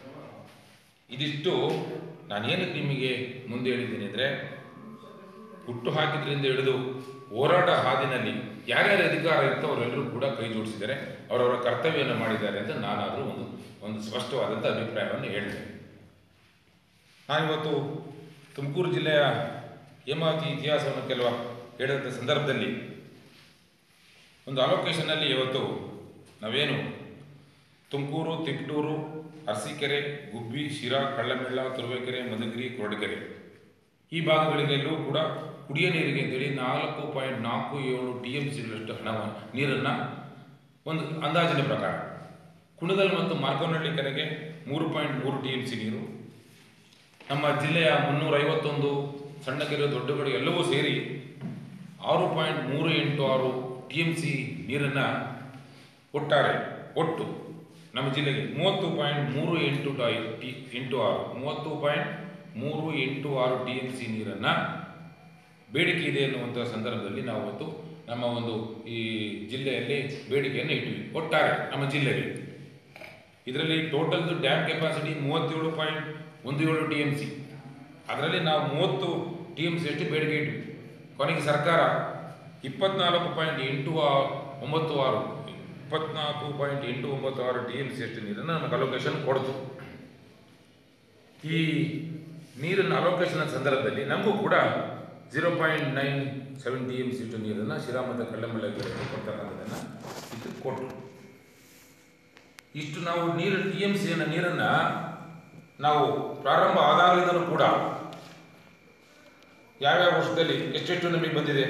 ಇದಿಷ್ಟು ನಾನೇನಕ್ಕೆ ನಿಮಗೆ ಮುಂದೆ ಹೇಳಿದ್ದೀನಿ ಅಂದರೆ ಹುಟ್ಟು ಹಾಕಿದ್ರಿಂದ ಹಿಡಿದು ಹೋರಾಟ ಹಾದಿನಲ್ಲಿ ಯಾರ್ಯಾರ ಅಧಿಕಾರ ಇರ್ತೋ ಅವರೆಲ್ಲರೂ ಕೂಡ ಕೈ ಜೋಡಿಸಿದ್ದಾರೆ, ಅವರವರ ಕರ್ತವ್ಯವನ್ನು ಮಾಡಿದ್ದಾರೆ ಅಂತ ನಾನಾದರೂ ಒಂದು ಒಂದು ಸ್ಪಷ್ಟವಾದಂಥ ಅಭಿಪ್ರಾಯವನ್ನು ಹೇಳಿದೆ. ನಾನಿವತ್ತು ತುಮಕೂರು ಜಿಲ್ಲೆಯ ಹೇಮಾವತಿ ಇತಿಹಾಸವನ್ನು ಕೆಲವು ಹೇಳಿದಂಥ ಸಂದರ್ಭದಲ್ಲಿ ಒಂದು ಅಲೋಕೇಶನಲ್ಲಿ ಇವತ್ತು ನಾವೇನು ತುಮಕೂರು, ತಿಪಟೂರು, ಅರಸೀಕೆರೆ, ಗುಬ್ಬಿ, ಶಿರಾ, ಕಳ್ಳಮೆಳ್ಳ, ತುರುವೇಕೆರೆ, ಮಧುಗಿರಿ, ಕೊರಟಗೆರೆ ಈ ಭಾಗಗಳಿಗೆಲ್ಲೂ ಕೂಡ ಕುಡಿಯ ನೀರಿಗೆ ಅಂತೇಳಿ ನಾಲ್ಕು ಪಾಯಿಂಟ್ ನಾಲ್ಕು ಏಳು ಟಿ ಎಮ್ ಸಿಗಳಷ್ಟು ಹಣ ನೀರನ್ನು ಒಂದು ಅಂದಾಜಿನ ಪ್ರಕಾರ, ಕುಣಗಲ್ ಮತ್ತು ಮಾರ್ಕೋನಹಳ್ಳಿ ಕೆರೆಗೆ ಮೂರು ಪಾಯಿಂಟ್ ಮೂರು ಟಿ ಎಮ್ ಸಿ ನೀರು, ನಮ್ಮ ಜಿಲ್ಲೆಯ ಮುನ್ನೂರ ಐವತ್ತೊಂದು ಸಣ್ಣ ಕೆರೆ, ದೊಡ್ಡ ಕೆರೆ ಎಲ್ಲವೂ ಸೇರಿ ಆರು ಪಾಯಿಂಟ್ ಮೂರು ಎಂಟು ಆರು ಟಿ ಎಮ್ ಸಿ ನೀರನ್ನು ಒಟ್ಟಾರೆ ಒಟ್ಟು ನಮ್ಮ ಜಿಲ್ಲೆಗೆ ಮೂವತ್ತು ಪಾಯಿಂಟ್ ಮೂರು ಎಂಟು ಟಿ ಎಂಟು ಆರು ಮೂವತ್ತು ಪಾಯಿಂಟ್ ಮೂರು ಎಂಟು ಆರು ಟಿ ಎಮ್ ಸಿ ನೀರನ್ನು ಬೇಡಿಕೆ ಇದೆ ಎನ್ನುವಂಥ ಸಂದರ್ಭದಲ್ಲಿ ನಾವು ಇವತ್ತು ನಮ್ಮ ಒಂದು ಈ ಜಿಲ್ಲೆಯಲ್ಲಿ ಬೇಡಿಕೆಯನ್ನು ಇಟ್ಟಿವಿ ಒಟ್ಟಾರೆ ನಮ್ಮ ಜಿಲ್ಲೆಗೆ. ಇದರಲ್ಲಿ ಟೋಟಲ್ದು ಡ್ಯಾಮ್ ಕೆಪಾಸಿಟಿ ಮೂವತ್ತೇಳು ಪಾಯಿಂಟ್ ಒಂದು ಏಳು ಟಿ ಎಮ್ ಸಿ, ಅದರಲ್ಲಿ ನಾವು ಮೂವತ್ತು ಟಿ ಎಮ್ ಸಿ ಅಷ್ಟು ಬೇಡಿಕೆ ಇಟ್ವಿ. ಕೊನೆಗೆ ಸರ್ಕಾರ ಇಪ್ಪತ್ನಾಲ್ಕು ಪಾಯಿಂಟ್ ಎಂಟು ಒಂಬತ್ತು ಆರು ಇಪ್ಪತ್ನಾಲ್ಕು ಪಾಯಿಂಟ್ ಎಂಟು ಒಂಬತ್ತು ಆರು ಟಿ ಎಮ್ ಸಿ ಅಷ್ಟು ನೀರನ್ನು ನಮಗೆ ಅಲೋಕೇಶನ್ ಕೊಡ್ತು. ಈ ನೀರನ್ನು ಅಲೋಕೇಶನ್ ಸಂದರ್ಭದಲ್ಲಿ ನಮಗೂ ಕೂಡ zero point nine seven T M C ಅಷ್ಟು ನೀರನ್ನು ಶಿರಾ ಮತ್ತು ಕಳ್ಳಮಳ್ಳ ಕೆರೆಗೆ ಕೊಡ್ತಕ್ಕಂಥದ್ದನ್ನು ಇದು ಕೊಟ್ಟರು. ಇಷ್ಟು ನಾವು ನೀರು ಟಿ ಎಮ್ ಸಿಯನ್ನು ನೀರನ್ನು ನಾವು ಪ್ರಾರಂಭ ಆದಾಗಲಿಂದಲೂ ಕೂಡ ಯಾವ್ಯಾವ ವರ್ಷದಲ್ಲಿ ಎಷ್ಟೆಷ್ಟು ನಮಗೆ ಬಂದಿದೆ,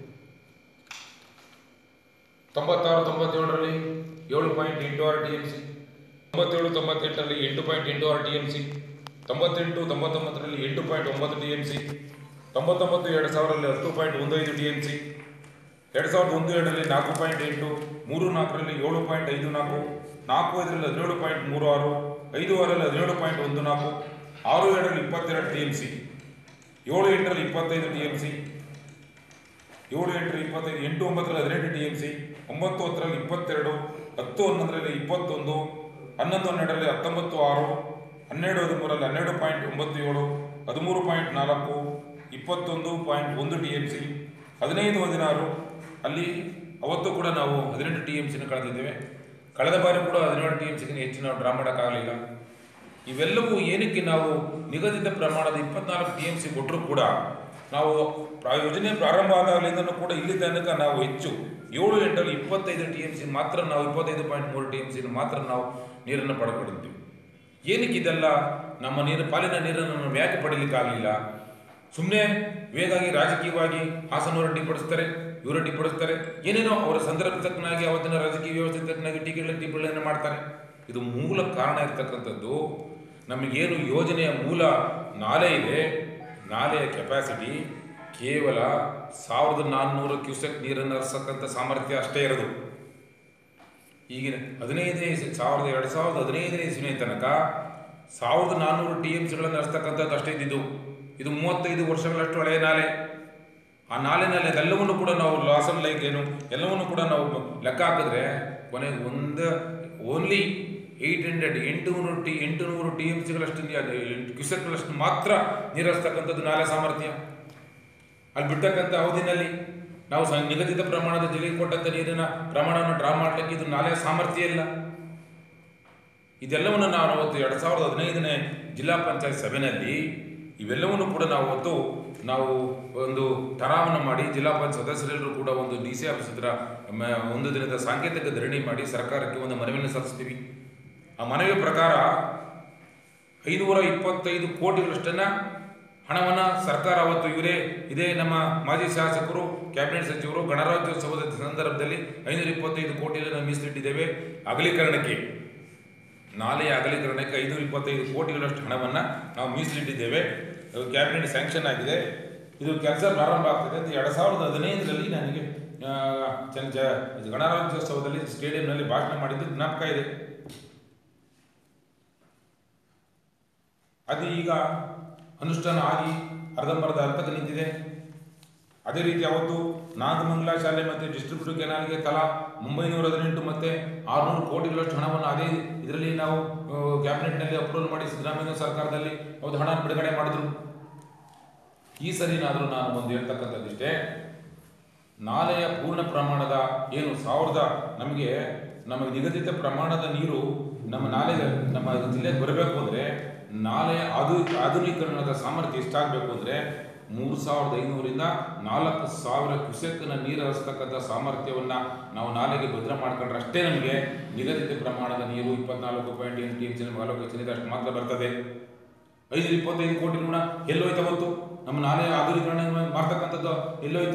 ತೊಂಬತ್ತಾರು ತೊಂಬತ್ತೇಳರಲ್ಲಿ ಏಳು ಪಾಯಿಂಟ್ ಎಂಟು ಆರು ಟಿ ಎಮ್ ಸಿ, ತೊಂಬತ್ತೇಳು ತೊಂಬತ್ತೆಂಟರಲ್ಲಿ ಎಂಟು ಪಾಯಿಂಟ್ ಎಂಟು ಆರು ಟಿ ಎಮ್ ಸಿ, ತೊಂಬತ್ತೆಂಟು ತೊಂಬತ್ತೊಂಬತ್ತರಲ್ಲಿ ಎಂಟು ಪಾಯಿಂಟ್ ಒಂಬತ್ತು ಟಿ ಎಮ್ ಸಿ, ತೊಂಬತ್ತೊಂಬತ್ತು ಎರಡು ಸಾವಿರದಲ್ಲಿ ಹತ್ತು ಪಾಯಿಂಟ್ ಒಂದು ಐದು ಟಿ ಎಮ್ ಸಿ, ಎರಡು ಸಾವಿರದ ಒಂದು ಎರಡರಲ್ಲಿ ನಾಲ್ಕು ಪಾಯಿಂಟ್ ಎಂಟು, ಮೂರು ನಾಲ್ಕರಲ್ಲಿ ಏಳು ಪಾಯಿಂಟ್ ಐದು ನಾಲ್ಕು, ನಾಲ್ಕು ಐದರಲ್ಲಿ ಹದಿನೇಳು ಪಾಯಿಂಟ್ ಮೂರು ಆರು, ಐದು ಆರಲ್ಲಿ ಹದಿನೇಳು ಪಾಯಿಂಟ್ ಒಂದು ನಾಲ್ಕು, ಆರು ಎರಡರಲ್ಲಿ ಇಪ್ಪತ್ತೆರಡು ಟಿ ಎಮ್ ಸಿ, ಏಳು ಎಂಟರಲ್ಲಿ ಇಪ್ಪತ್ತೈದು ಟಿ ಎಮ್ ಸಿ, ಏಳು ಎಂಟರಲ್ಲಿ ಇಪ್ಪತ್ತೈದು, ಎಂಟು ಒಂಬತ್ತರಲ್ಲಿ ಹದಿನೆಂಟು ಟಿ ಎಮ್ ಸಿ, ಒಂಬತ್ತು ಹತ್ತರಲ್ಲಿ ಇಪ್ಪತ್ತೆರಡು, ಹತ್ತು ಹನ್ನೊಂದರಲ್ಲಿ ಇಪ್ಪತ್ತೊಂದು, ಹನ್ನೊಂದು ಹನ್ನೆರಡರಲ್ಲಿ ಹತ್ತೊಂಬತ್ತು ಆರು, ಹನ್ನೆರಡು ಹದಿಮೂರರಲ್ಲಿ ಹನ್ನೆರಡು ಪಾಯಿಂಟ್ ಒಂಬತ್ತು ಏಳು, ಹದಿಮೂರು ಪಾಯಿಂಟ್ ನಾಲ್ಕು, ಇಪ್ಪತ್ತೊಂದು ಪಾಯಿಂಟ್ ಒಂದು ಟಿ ಎಮ್ ಸಿ, ಹದಿನೈದು ಹದಿನಾರು ಅಲ್ಲಿ ಅವತ್ತು ಕೂಡ ನಾವು ಹದಿನೆಂಟು ಟಿ ಎಮ್ ಸಿನ ಕಳೆದಿದ್ದೇವೆ. ಕಳೆದ ಬಾರಿ ಕೂಡ ಹದಿನೇಳು ಟಿ ಎಮ್ ಸಿಗಿನ ಹೆಚ್ಚು ನಾವು ಡ್ರಾ ಮಾಡೋಕ್ಕಾಗಲಿಲ್ಲ. ಇವೆಲ್ಲವೂ ಏನಕ್ಕೆ ನಾವು ನಿಗದಿತ ಪ್ರಮಾಣದ ಇಪ್ಪತ್ನಾಲ್ಕು ಟಿ ಎಮ್ ಸಿ ಕೊಟ್ಟರೂ ಕೂಡ ನಾವು ಯೋಜನೆ ಪ್ರಾರಂಭ ಆದಾಗಲಿಂದನೂ ಕೂಡ ಇಲ್ಲಿ ತನಕ ನಾವು ಹೆಚ್ಚು ಏಳು ಎಂಟರಲ್ಲಿ ಇಪ್ಪತ್ತೈದು ಟಿ ಎಮ್ ಸಿ ಮಾತ್ರ ನಾವು ಇಪ್ಪತ್ತೈದು ಪಾಯಿಂಟ್ ಮೂರು ಟಿ ಎಮ್ ಸಿ ಮಾತ್ರ ನಾವು ನೀರನ್ನು ಪಡ್ಕೊಂಡಿದ್ದೀವಿ. ಏನಕ್ಕೆ ಇದೆಲ್ಲ ನಮ್ಮ ನೀರು ಪಾಲಿನ ನೀರನ್ನು ನಾವು ಯಾಕೆ ಪಡೀಲಿಕ್ಕಾಗಲಿಲ್ಲ? ಸುಮ್ಮನೆ ವೇಗಾಗಿ ರಾಜಕೀಯವಾಗಿ ಹಾಸನವರು ಅಡ್ಡಿಪಡಿಸ್ತಾರೆ, ಇವರು ಅಡ್ಡಿಪಡಿಸ್ತಾರೆ, ಏನೇನೋ ಅವರ ಸಂದರ್ಭ ತಕ್ಕನಾಗಿ ಅವತ್ತಿನ ರಾಜಕೀಯ ವ್ಯವಸ್ಥೆ ತಕ್ಕನಾಗಿ ಟೀಕೆಗಳ ಟಿಪ್ಪಣಿಯನ್ನು ಮಾಡ್ತಾರೆ. ಇದು ಮೂಲ ಕಾರಣ ಇರ್ತಕ್ಕಂಥದ್ದು ನಮಗೇನು ಯೋಜನೆಯ ಮೂಲ ನಾಲೆ ಇದೆ, ನಾಲೆಯ ಕೆಪಾಸಿಟಿ ಕೇವಲ ಸಾವಿರದ ನಾನ್ನೂರು ಕ್ಯೂಸೆಕ್ ನೀರನ್ನು ಹರಿಸತಕ್ಕಂಥ ಸಾಮರ್ಥ್ಯ ಅಷ್ಟೇ ಇರೋದು. ಈಗಿನ ಹದಿನೈದನೇ ಸಾವಿರದ ಎರಡು ಸಾವಿರದ ಹದಿನೈದನೇ ಇಸ್ವಿಯ ತನಕ ಸಾವಿರದ ನಾನ್ನೂರು ಟಿ ಎಮ್ ಸಿಗಳನ್ನು ಹರಿಸ್ತಕ್ಕಂಥದ್ದು ಅಷ್ಟೇ ಇದ್ದಿದ್ದು. ಇದು ಮೂವತ್ತೈದು ವರ್ಷಗಳಷ್ಟು ಹಳೆಯ ನಾಲೆ. ಆ ನಾಲೆನಲ್ಲಿ ಅದೆಲ್ಲವನ್ನು ಕೂಡ ನಾವು ಲಾಸ್ ಆನ್ ಲೈಕ್ ಏನು ಎಲ್ಲವನ್ನು ಕೂಡ ನಾವು ಲೆಕ್ಕ ಹಾಕಿದ್ರೆ ಕೊನೆಗೆ ಒಂದು ಓನ್ಲಿ ಏಯ್ಟ್ ಹಂಡ್ರೆಡ್ ಎಂಟುನೂರು ಟಿ ಎಂಟುನೂರು ಟಿ ಎಮ್ ಸಿಗಳಷ್ಟು ಕ್ಯೂಸೆಕ್ಗಳಷ್ಟು ಮಾತ್ರ ನೀರು ಹರಿಸ್ತಕ್ಕಂಥದ್ದು ನಾಲೆ ಸಾಮರ್ಥ್ಯ. ಅಲ್ಲಿ ಬಿಡ್ತಕ್ಕಂಥ ಅವಧಿನಲ್ಲಿ ನಾವು ಸ ನಿಗದಿತ ಪ್ರಮಾಣದ ಜಿಲ್ಲೆಗೆ ಕೊಟ್ಟಂಥ ನೀರಿನ ಪ್ರಮಾಣವನ್ನು ಡ್ರಾ ಮಾಡಲಿಕ್ಕೆ ಇದು ನಾಲೆಯ ಸಾಮರ್ಥ್ಯ ಇಲ್ಲ. ಇದೆಲ್ಲವನ್ನು ನಾವು ಅವತ್ತು ಎರಡು ಸಾವಿರದ ಹದಿನೈದನೇ ಜಿಲ್ಲಾ ಪಂಚಾಯತ್ ಸಭೆಯಲ್ಲಿ ಇವೆಲ್ಲವನ್ನು ಕೂಡ ನಾವು ಅವತ್ತು ನಾವು ಒಂದು ಠರಾವನ್ನು ಮಾಡಿ ಜಿಲ್ಲಾ ಪಂಚಾಯತ್ ಸದಸ್ಯರೆಲ್ಲರೂ ಕೂಡ ಒಂದು ಡಿ ಸಿ ಆಫೀಸ್ ಹತ್ರ ಒಂದು ದಿನದ ಸಾಂಕೇತಿಕ ಧರಣಿ ಮಾಡಿ ಸರ್ಕಾರಕ್ಕೆ ಒಂದು ಮನವಿಯನ್ನು ಸಲ್ಲಿಸ್ತೀವಿ. ಆ ಮನವಿಯ ಪ್ರಕಾರ ಐನೂರ ಇಪ್ಪತ್ತೈದು ಕೋಟಿಗಳಷ್ಟನ್ನು ಹಣವನ್ನು ಸರ್ಕಾರ ಅವತ್ತು ಇವರೇ ಇದೇ ನಮ್ಮ ಮಾಜಿ ಶಾಸಕರು ಕ್ಯಾಬಿನೆಟ್ ಸಚಿವರು ಗಣರಾಜ್ಯೋತ್ಸವದ ಸಂದರ್ಭದಲ್ಲಿ ಐನೂರ ಇಪ್ಪತ್ತೈದು ಕೋಟಿಗಳನ್ನು ಮೀಸಲಿಟ್ಟಿದ್ದೇವೆ ಅಗಲೀಕರಣಕ್ಕೆ, ನಾಲೆಯ ಅಗಲೀಕರಣಕ್ಕೆ ಐನೂರ ಇಪ್ಪತ್ತೈದು ಕೋಟಿಗಳಷ್ಟು ಹಣವನ್ನು ನಾವು ಮೀಸಲಿಟ್ಟಿದ್ದೇವೆ. ಕ್ಯಾಬಿನೆಟ್ ಸ್ಯಾಂಕ್ಷನ್ ಆಗಿದೆ. ಇದು ಕೆಲಸ ಪ್ರಾರಂಭ ಆಗ್ತದೆ ಅಂತ ಎರಡು ಸಾವಿರದ ಹದಿನೈದರಲ್ಲಿ ನನಗೆ ಚಂಚ ಗಣರಾಜ್ಯೋತ್ಸವದಲ್ಲಿ ಸ್ಟೇಡಿಯಂನಲ್ಲಿ ಭಾಷಣ ಮಾಡಿದ್ದು ಜ್ಞಾಪಕ ಇದೆ. ಅದು ಈಗ ಅನುಷ್ಠಾನ ಆಗಿ ಅರ್ಧಂಬರ್ಧ ಹಂತಕ್ಕೆ ನಿಂತಿದೆ. ಅದೇ ರೀತಿ ಅವತ್ತು ನಾಗಮಂಗಲ ಶಾಲೆ ಮತ್ತು ಡಿಸ್ಟ್ರಿಬ್ಯೂಟಿವ್ ಕೆನಾಲ್ಗೆ ತಲಾ ಒಂಬೈನೂರ ಹದಿನೆಂಟು ಮತ್ತು ಆರುನೂರು ಕೋಟಿಗಳಷ್ಟು ಹಣವನ್ನು ಅದೇ ಇದರಲ್ಲಿ ನಾವು ಕ್ಯಾಬಿನೆಟ್ನಲ್ಲಿ ಅಪ್ರೂವಲ್ ಮಾಡಿ ಸಿದ್ದರಾಮಯ್ಯ ಸರ್ಕಾರದಲ್ಲಿ ಅವತ್ತು ಹಣ ಬಿಡುಗಡೆ ಮಾಡಿದ್ರು. ಈ ಸರಿನಾದರೂ ನಾನು ಒಂದು ಹೇಳ್ತಕ್ಕಂಥದ್ದಿಷ್ಟೇ, ನಾಲೆಯ ಪೂರ್ಣ ಪ್ರಮಾಣದ ಏನು ಸಾವಿರದ ನಮಗೆ ನಮಗೆ ನಿಗದಿತ ಪ್ರಮಾಣದ ನೀರು ನಮ್ಮ ನಾಲೆ ನಮ್ಮ ಜಿಲ್ಲೆಗೆ ಬರಬೇಕು ಅಂದರೆ ನಾಲೆಯ ಆಧು ಆಧುನೀಕರಣದ ಸಾಮರ್ಥ್ಯ ಎಷ್ಟಾಗಬೇಕು ಅಂದರೆ ಮೂರು ಸಾವಿರದ ಐನೂರಿಂದ ನಾಲ್ಕು ಸಾವಿರ ಕ್ಯೂಸೆಕ್ನ ನೀರು ಹರಿಸ್ತಕ್ಕಂಥ ಸಾಮರ್ಥ್ಯವನ್ನು ನಾವು ನಾಲೆಗೆ ಭದ್ರ ಮಾಡ್ಕೊಂಡ್ರೆ ಅಷ್ಟೇ ನಮಗೆ ನಿಗದಿತ ಪ್ರಮಾಣದ ನೀರು ಇಪ್ಪತ್ನಾಲ್ಕು ಪಾಯಿಂಟ್ ಎಂಟು ಟಿ ಎಂ ಸಿ ನಮಗೆ ಆಲೋಚನೆ ಅಷ್ಟು ಮಾತ್ರ ಬರ್ತದೆ. ಐನೂರ ಇಪ್ಪತ್ತೈದು ಕೋಟಿ ಋಣ ಎಲ್ಲೋಯ್ತು ಅವತ್ತು? ನಮ್ಮ ನಾಲೆಯ ಆಧುನೀಕರಣ ಮಾಡ್ತಕ್ಕಂಥದ್ದು ಎಲ್ಲೋಯ್ತು?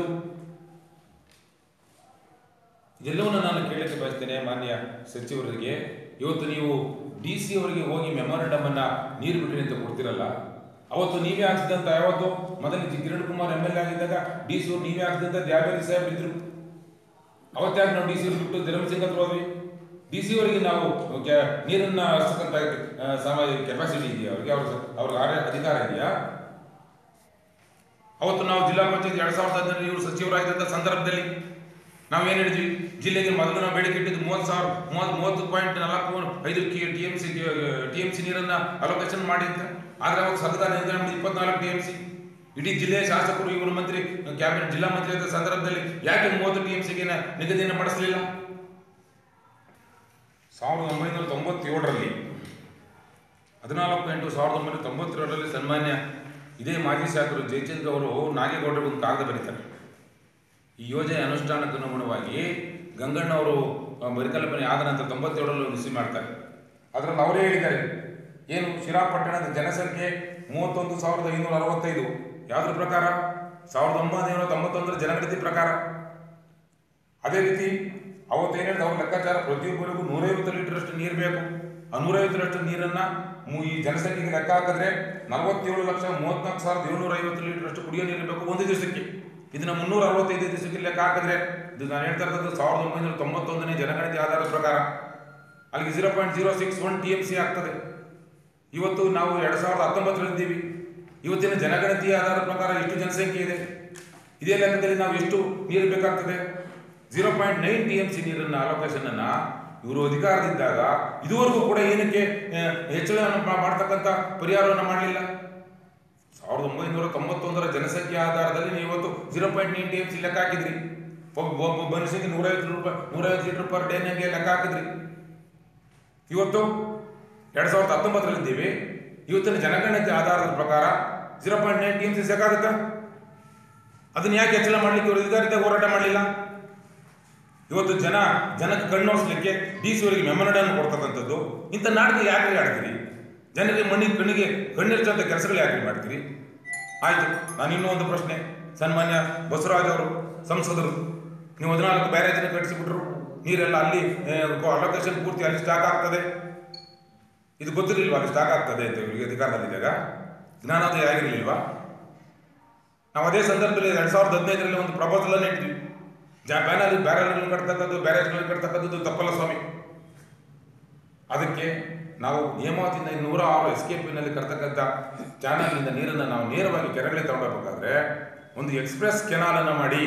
ಇದೆಲ್ಲವನ್ನು ನಾನು ಕೇಳಕ್ಕೆ ಬಯಸ್ತೇನೆ ಮಾನ್ಯ ಸಚಿವರಿಗೆ. ಇವತ್ತು ನೀವು ಡಿ ಸಿ ಅವರಿಗೆ ಹೋಗಿ ಮೆಮೊರಂಡಮ್ ಅನ್ನ ನೀರು ಬಿಟ್ರಿ ಅಂತ ಕೊಡ್ತಿರಲ್ಲ, ಅವತ್ತು ನೀವೇ ಹಾಕ್ಸಿದಂತ ಯಾವತ್ತು ಮೊದಲು Kiran Kumar M L A ಆಗಿದ್ದಾಗ ಡಿ ಸಿ ಅವ್ರು ನೀವೇ ಹಾಕ್ಸಿದಂತ ದ್ಯಾಬೇರಿ ಸಾಹೇಬ್ ಇದ್ರು. ಅವತ್ತಾಗ ನಾವು ಡಿ ಸಿ ಅವ್ರು ಬಿಟ್ಟು ಧರ್ಮಸಿಂಗ್ ಹತ್ರ ಹೋದ್ವಿ. ಡಿ ಸಿ ಅವರಿಗೆ ನಾವು ನೀರನ್ನ ಹರಿಸ್ತಕ್ಕಂಥ ಕೆಪಾಸಿಟಿ ಇದೆಯಾ ಅವ್ರಿಗೆ? ಅವ್ರ ಅವ್ರಿಗೆ ಅಧಿಕಾರ ಇದೆಯಾ? ಅವತ್ತು ನಾವು ಜಿಲ್ಲಾ ಪಂಚಾಯತ್ ಎರಡ್ ಸಾವಿರದ ಹದಿನೆಂಟು ಇವರು ಸಚಿವರಾಗಿದ್ದಂಥ ಸಂದರ್ಭದಲ್ಲಿ ನಾವೇನು ಹೇಳಿದ್ವಿ, ಜಿಲ್ಲೆಗೆ ಮೊದಲು ನಾವು ಬೇಡಿಕೆ ಇಟ್ಟಿದ್ದು ಮೂವತ್ತು ಸಾವಿರ ಮೂವತ್ತು ಮೂವತ್ತು ಪಾಯಿಂಟ್ ನಾಲ್ಕು ಐದು T M C T M C ನೀರನ್ನ ಅಲೋಕೇಶನ್ ಮಾಡಿ ಅಂತ. ಆದ್ರೆ ಅವಾಗ ಸಂವಿಧಾನ ನಿಯಂತ್ರಣ ಇಪ್ಪತ್ನಾಲ್ಕು ಟಿ ಎಂ ಸಿ. ಇಡೀ ಜಿಲ್ಲೆಯ ಶಾಸಕರು ಇವರು ಮಂತ್ರಿ ಕ್ಯಾಬಿನೆಟ್ ಜಿಲ್ಲಾ ಮಂತ್ರಿ ಆದ ಸಂದರ್ಭದಲ್ಲಿ ಯಾಕೆ ಮೂವತ್ತು ಟಿ ಎಂ ಸಿಗೆ ನಿಗದಿಯನ್ನು ಪಡಿಸಲಿಲ್ಲ? ಸಾವಿರದ ಒಂಬೈನೂರ ತೊಂಬತ್ತೇಳರಲ್ಲಿ ಹದಿನಾಲ್ಕು ಎಂಟು ಸಾವಿರದ ಒಂಬೈನೂರ ತೊಂಬತ್ತೇಳರಲ್ಲಿ ಸನ್ಮಾನ್ಯ ಇದೇ ಮಾಜಿ ಶಾಸಕರು ಜಯಚಂದ್ರ ಅವರು ನಾಗೇಗೌಡರಿಗೆ ಒಂದು ಕಾಗದ ಬರೀತಾರೆ. ಈ ಯೋಜನೆ ಅನುಷ್ಠಾನಕ್ಕೆ ಅನುಗುಣವಾಗಿ ಗಂಗಣ್ಣ ಅವರು ಪರಿಕಲ್ಪನೆ ಆದ ನಂತರ ತೊಂಬತ್ತೇಳರಲ್ಲಿ ರಿಸೀವ್ ಮಾಡ್ತಾರೆ. ಅದರಲ್ಲಿ ಅವರೇ ಹೇಳಿದ್ದಾರೆ ಏನು, ಶ್ರೀರಂಗಪಟ್ಟಣದ ಜನಸಂಖ್ಯೆ ಮೂವತ್ತೊಂದು ಸಾವಿರದ ಐನೂರ ಅರವತ್ತೈದು, ಯಾವುದ್ರ ಪ್ರಕಾರ? ಸಾವಿರದ ಒಂಬೈನೂರ ತೊಂಬತ್ತೊಂದರ ಜನಗಣತಿ ಪ್ರಕಾರ. ಅದೇ ರೀತಿ ಅವತ್ತೇನು ಹೇಳಿದ ಅವ್ರ ಲೆಕ್ಕಾಚಾರ ಪ್ರತಿಯೊಬ್ಬರಿಗೂ ನೂರೈವತ್ತು ಲೀಟರ್ ಅಷ್ಟು ನೀರು ಬೇಕು. ಆ ನೂರೈವತ್ತು ಲೀಟರ್ ನೀರನ್ನ ಈ ಜನಸಂಖ್ಯೆಗೆ ಲೆಕ್ಕ ಹಾಕಿದ್ರೆ ನಲವತ್ತೇಳು ಲಕ್ಷ ಮೂವತ್ನಾಲ್ಕು ಸಾವಿರದ ಏಳ್ನೂರ ಐವತ್ತು ಲೀಟರ್ ಅಷ್ಟು ಕುಡಿಯೋ ನೀರು ಬೇಕು ಒಂದು ದಿವಸಕ್ಕೆ. ಇದನ್ನ ಮುನ್ನೂರ ಅರವತ್ತೈದು ದಿವಸಕ್ಕೆ ಲೆಕ್ಕ ಹಾಕಿದ್ರೆ ಇದು ನಾನು ಹೇಳ್ತಾ ಇರೋದು ಸಾವಿರದ ಒಂಬೈನೂರ ತೊಂಬತ್ತೊಂದನೇ ಜನಗಣತಿ ಆಧಾರದ ಪ್ರಕಾರ ಅಲ್ಲಿಗೆ zero point zero six one T M C ಆಗ್ತದೆ. ಇವತ್ತು ನಾವು ಎರಡ್ ಸಾವಿರದ ಹತ್ತೊಂಬತ್ತರಲ್ಲಿದ್ದೀವಿ. ಇವತ್ತಿನ ಜನಗಣತಿಯ ಆಧಾರದ ಪ್ರಕಾರ ಎಷ್ಟು ಜನಸಂಖ್ಯೆ ಇದೆ? ಇದೇ ಲೆಕ್ಕದಲ್ಲಿ ನಾವು ಎಷ್ಟು ನೀರು ಬೇಕಾಗ್ತದೆ? Zero point nine T M C ನೀರನ್ನ ಅಲೋಕೇಶನ್ ಅನ್ನ ಇವರು ಅಧಿಕಾರದಿದ್ದಾಗ ಇದುವರೆಗೂ ಕೂಡ ಏನಕ್ಕೆ ಹೆಚ್ಚಳವನ್ನು ಮಾಡ್ತಕ್ಕಂಥ ಪರಿಹಾರವನ್ನು ಮಾಡಲಿಲ್ಲ? ಸಾವಿರದ ಒಂಬೈನೂರ ತೊಂಬತ್ತೊಂದರ ಜನಸಂಖ್ಯೆ ಆಧಾರದಲ್ಲಿ ನೀವು ಇವತ್ತು zero point nine T M C ಲೆಕ್ಕ ಹಾಕಿದ್ರಿ. ಒಬ್ಬ ಒಬ್ಬ ಮನುಷ್ಯನಿಗೆ ನೂರೈವತ್ತು ರೂಪಾಯಿ ನೂರೈವತ್ತು ಲೀಟರ್ ಪರ್ ಡೇ ನಂಗೆ ಲೆಕ್ಕ ಹಾಕಿದ್ರಿ. ಇವತ್ತು ಎರಡ್ ಸಾವಿರದ ಹತ್ತೊಂಬತ್ತರಲ್ಲಿದ್ದೀವಿ. ಇವತ್ತಿನ ಜನಗಣತಿ ಆಧಾರದ ಪ್ರಕಾರ zero point nine T M C ಸಾಕಾಗುತ್ತಾ? ಅದನ್ನ ಯಾಕೆ ಹೆಚ್ಚಳ ಮಾಡಲಿಕ್ಕೆ ಇವರು ಅಧಿಕಾರಿತ ಹೋರಾಟ ಮಾಡಲಿಲ್ಲ? ಇವತ್ತು ಜನ ಜನಕ್ಕೆ ಕಣ್ಣೋಡಿಸ್ಲಿಕ್ಕೆ ಡಿ ಸಿ ಅವರಿಗೆ ಮೆಮೊರಂಡಮ್ ಕೊಡ್ತಕ್ಕಂಥದ್ದು ಇಂಥ ನಾಟಕ ಯಾಕೆ ಆಡ್ತೀರಿ? ಜನರಿಗೆ ಮಣ್ಣಿಗೆ ಕಣ್ಣಿಗೆ ಕಣ್ಣಿರ್ತಂಥ ಕೆಲಸಗಳು ಯಾಕೆ ಮಾಡ್ತೀರಿ? ಆಯ್ತು, ನಾನು ಇನ್ನೂ ಒಂದು ಪ್ರಶ್ನೆ. ಸನ್ಮಾನ್ಯ ಬಸವರಾಜ್ ಅವರು ಸಂಸದರು, ನೀವು ಹದಿನಾಲ್ಕು ಬ್ಯಾರೇಜನ್ನು ಕಟ್ಟಿಸಿಬಿಟ್ರು, ನೀರೆಲ್ಲ ಅಲ್ಲಿ ಅಲೋಕೇಶನ್ ಪೂರ್ತಿ ಅಲ್ಲಿ ಸ್ಟಾಕ್ ಆಗ್ತದೆ. ಇದು ಗೊತ್ತಿರಲಿಲ್ವಾ ಅಲ್ಲಿ ಸ್ಟಾಕ್ ಆಗ್ತದೆ ಅಂತ? ಇವರಿಗೆ ಅಧಿಕಾರದಲ್ಲಿದ್ದಾಗ ಜ್ಞಾನೋದಯ ಆಗಿರಲಿಲ್ವಾ? ನಾವು ಅದೇ ಸಂದರ್ಭದಲ್ಲಿ ಎರಡ್ ಸಾವಿರದ ಹದಿನೈದರಲ್ಲಿ ಒಂದು ಪ್ರಪೋಸಲ್ ಅನ್ನು ಇಟ್ವಿ. ಜಾ ಬ್ಯಾನರ್ ಬ್ಯಾರಲ್ಗಳನ್ನು ಕಟ್ತಕ್ಕಂಥದ್ದು ಬ್ಯಾರೇಜ್ಗಳನ್ನು ಕಟ್ತಕ್ಕಂಥದ್ದು ತಪ್ಪಲ್ಲ ಸ್ವಾಮಿ. ಅದಕ್ಕೆ ನಾವು ನೇಮಾವತಿಯಿಂದ ನೂರ ಆರು ಎಸ್ ಕೆ ಪಿನಲ್ಲಿ ಕಟ್ತಕ್ಕಂಥ ಚಾನಲ್ನಿಂದ ನೀರನ್ನು ನಾವು ನೇರವಾಗಿ ಕೆರೆಗಳಿಗೆ ತಗೊಂಡೋಗ್ಬೇಕಾದ್ರೆ ಒಂದು ಎಕ್ಸ್ಪ್ರೆಸ್ ಕೆನಾಲನ್ನು ಮಾಡಿ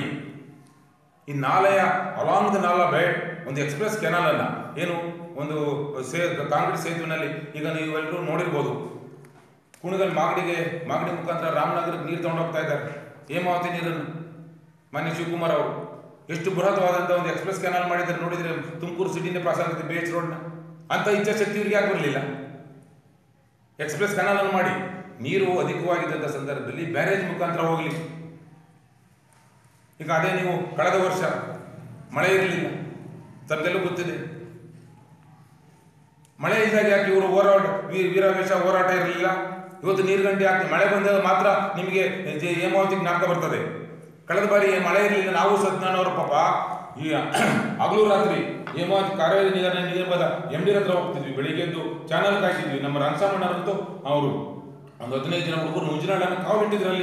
ಈ ನಾಲೆಯ ಅಲಾಂಗ್ ದ ನಾಲಾ ಬೆಡ್ ಒಂದು ಎಕ್ಸ್ಪ್ರೆಸ್ ಕೆನಾಲನ್ನು ಏನು ಒಂದು ಸೇ ಕಾಂಕ್ರೀಟ್ ಸೇತುವಿನಲ್ಲಿ ಈಗ ನೀವೆಲ್ಲರೂ ನೋಡಿರ್ಬೋದು. ಕುಣಗಲ್ ಮಾಗಡಿಗೆ ಮಾಗಡಿ ಮುಖಾಂತರ ರಾಮನಗರಕ್ಕೆ ನೀರು ತಗೊಂಡೋಗ್ತಾ ಇದ್ದಾರೆ, ಹೇಮಾವತಿ ನೀರನ್ನು. ಮಾನ್ಯ ಶಿವಕುಮಾರ್ ಅವರು ಎಷ್ಟು ಬೃಹತ್ವಾದಂಥ ಒಂದು ಎಕ್ಸ್ಪ್ರೆಸ್ ಕೆನಾಲ್ ಮಾಡಿದ್ದಾರೆ ನೋಡಿದರೆ, ತುಮಕೂರು ಸಿಟಿನೇ ಪಾಸ್ ಆಗುತ್ತೆ ಬಿ ಎಚ್ ರೋಡ್ನ. ಅಂತ ಇಚ್ಛಾಶಕ್ತಿ ಇವರಿಗೆ ಯಾಕೆ ಬರಲಿಲ್ಲ? ಎಕ್ಸ್ಪ್ರೆಸ್ ಕೆನಾಲ್ ಅನ್ನು ಮಾಡಿ ನೀರು ಅಧಿಕವಾಗಿದ್ದಂಥ ಸಂದರ್ಭದಲ್ಲಿ ಬ್ಯಾರೇಜ್ ಮುಖಾಂತರ ಹೋಗಲಿ. ಈಗ ಅದೇ ನೀವು ಕಳೆದ ವರ್ಷ ಮಳೆ ಇರಲಿಲ್ಲ, ತಮಗೆಲ್ಲೂ ಗೊತ್ತಿದೆ. ಮಳೆ ಇದ್ದಾಗ ಯಾಕೆ ಇವರು ಹೋರಾಟ ವೀರಾವೇಶ ಹೋರಾಟ ಇರಲಿಲ್ಲ? ಇವತ್ತು ನೀರುಗಂಟೆ ಆಗ್ತದೆ, ಮಳೆ ಬಂದಾಗ ಮಾತ್ರ ನಿಮಗೆ ಹೇಮಾವತಿ ಜ್ಞಾಪಕ ಬರ್ತದೆ. ಕಳೆದ ಬಾರಿ ಮಳೆ ಇರಲಿಲ್ಲ, ನಾವು ಸತ್ಯನಾರಾಯಣ ಪಾಪ ಈ ಹಗಲು ರಾತ್ರಿ ಹೇಮಾವತಿ ಕಾವೇರಿ ನೀರ ನಿಗಮದ ಎಂ ಡಿ ಹತ್ರ ಹೋಗ್ತಿದ್ವಿ, ಬೆಳಿಗ್ಗೆ ಎದ್ದು ಚಾನಲ್ ಕಾಯ್ತಿದ್ವಿ. ನಮ್ಮ ರಂಗಸಾಮಣ್ಣರಂತೂ ಅವರು ಒಂದು ಹದಿನೈದು ಜನ ಹುಡುಗರು ಮುಂಜಿನಾಡನ್ನು ಕಾವು ಇಟ್ಟಿದ್ರಲ್ಲಿ.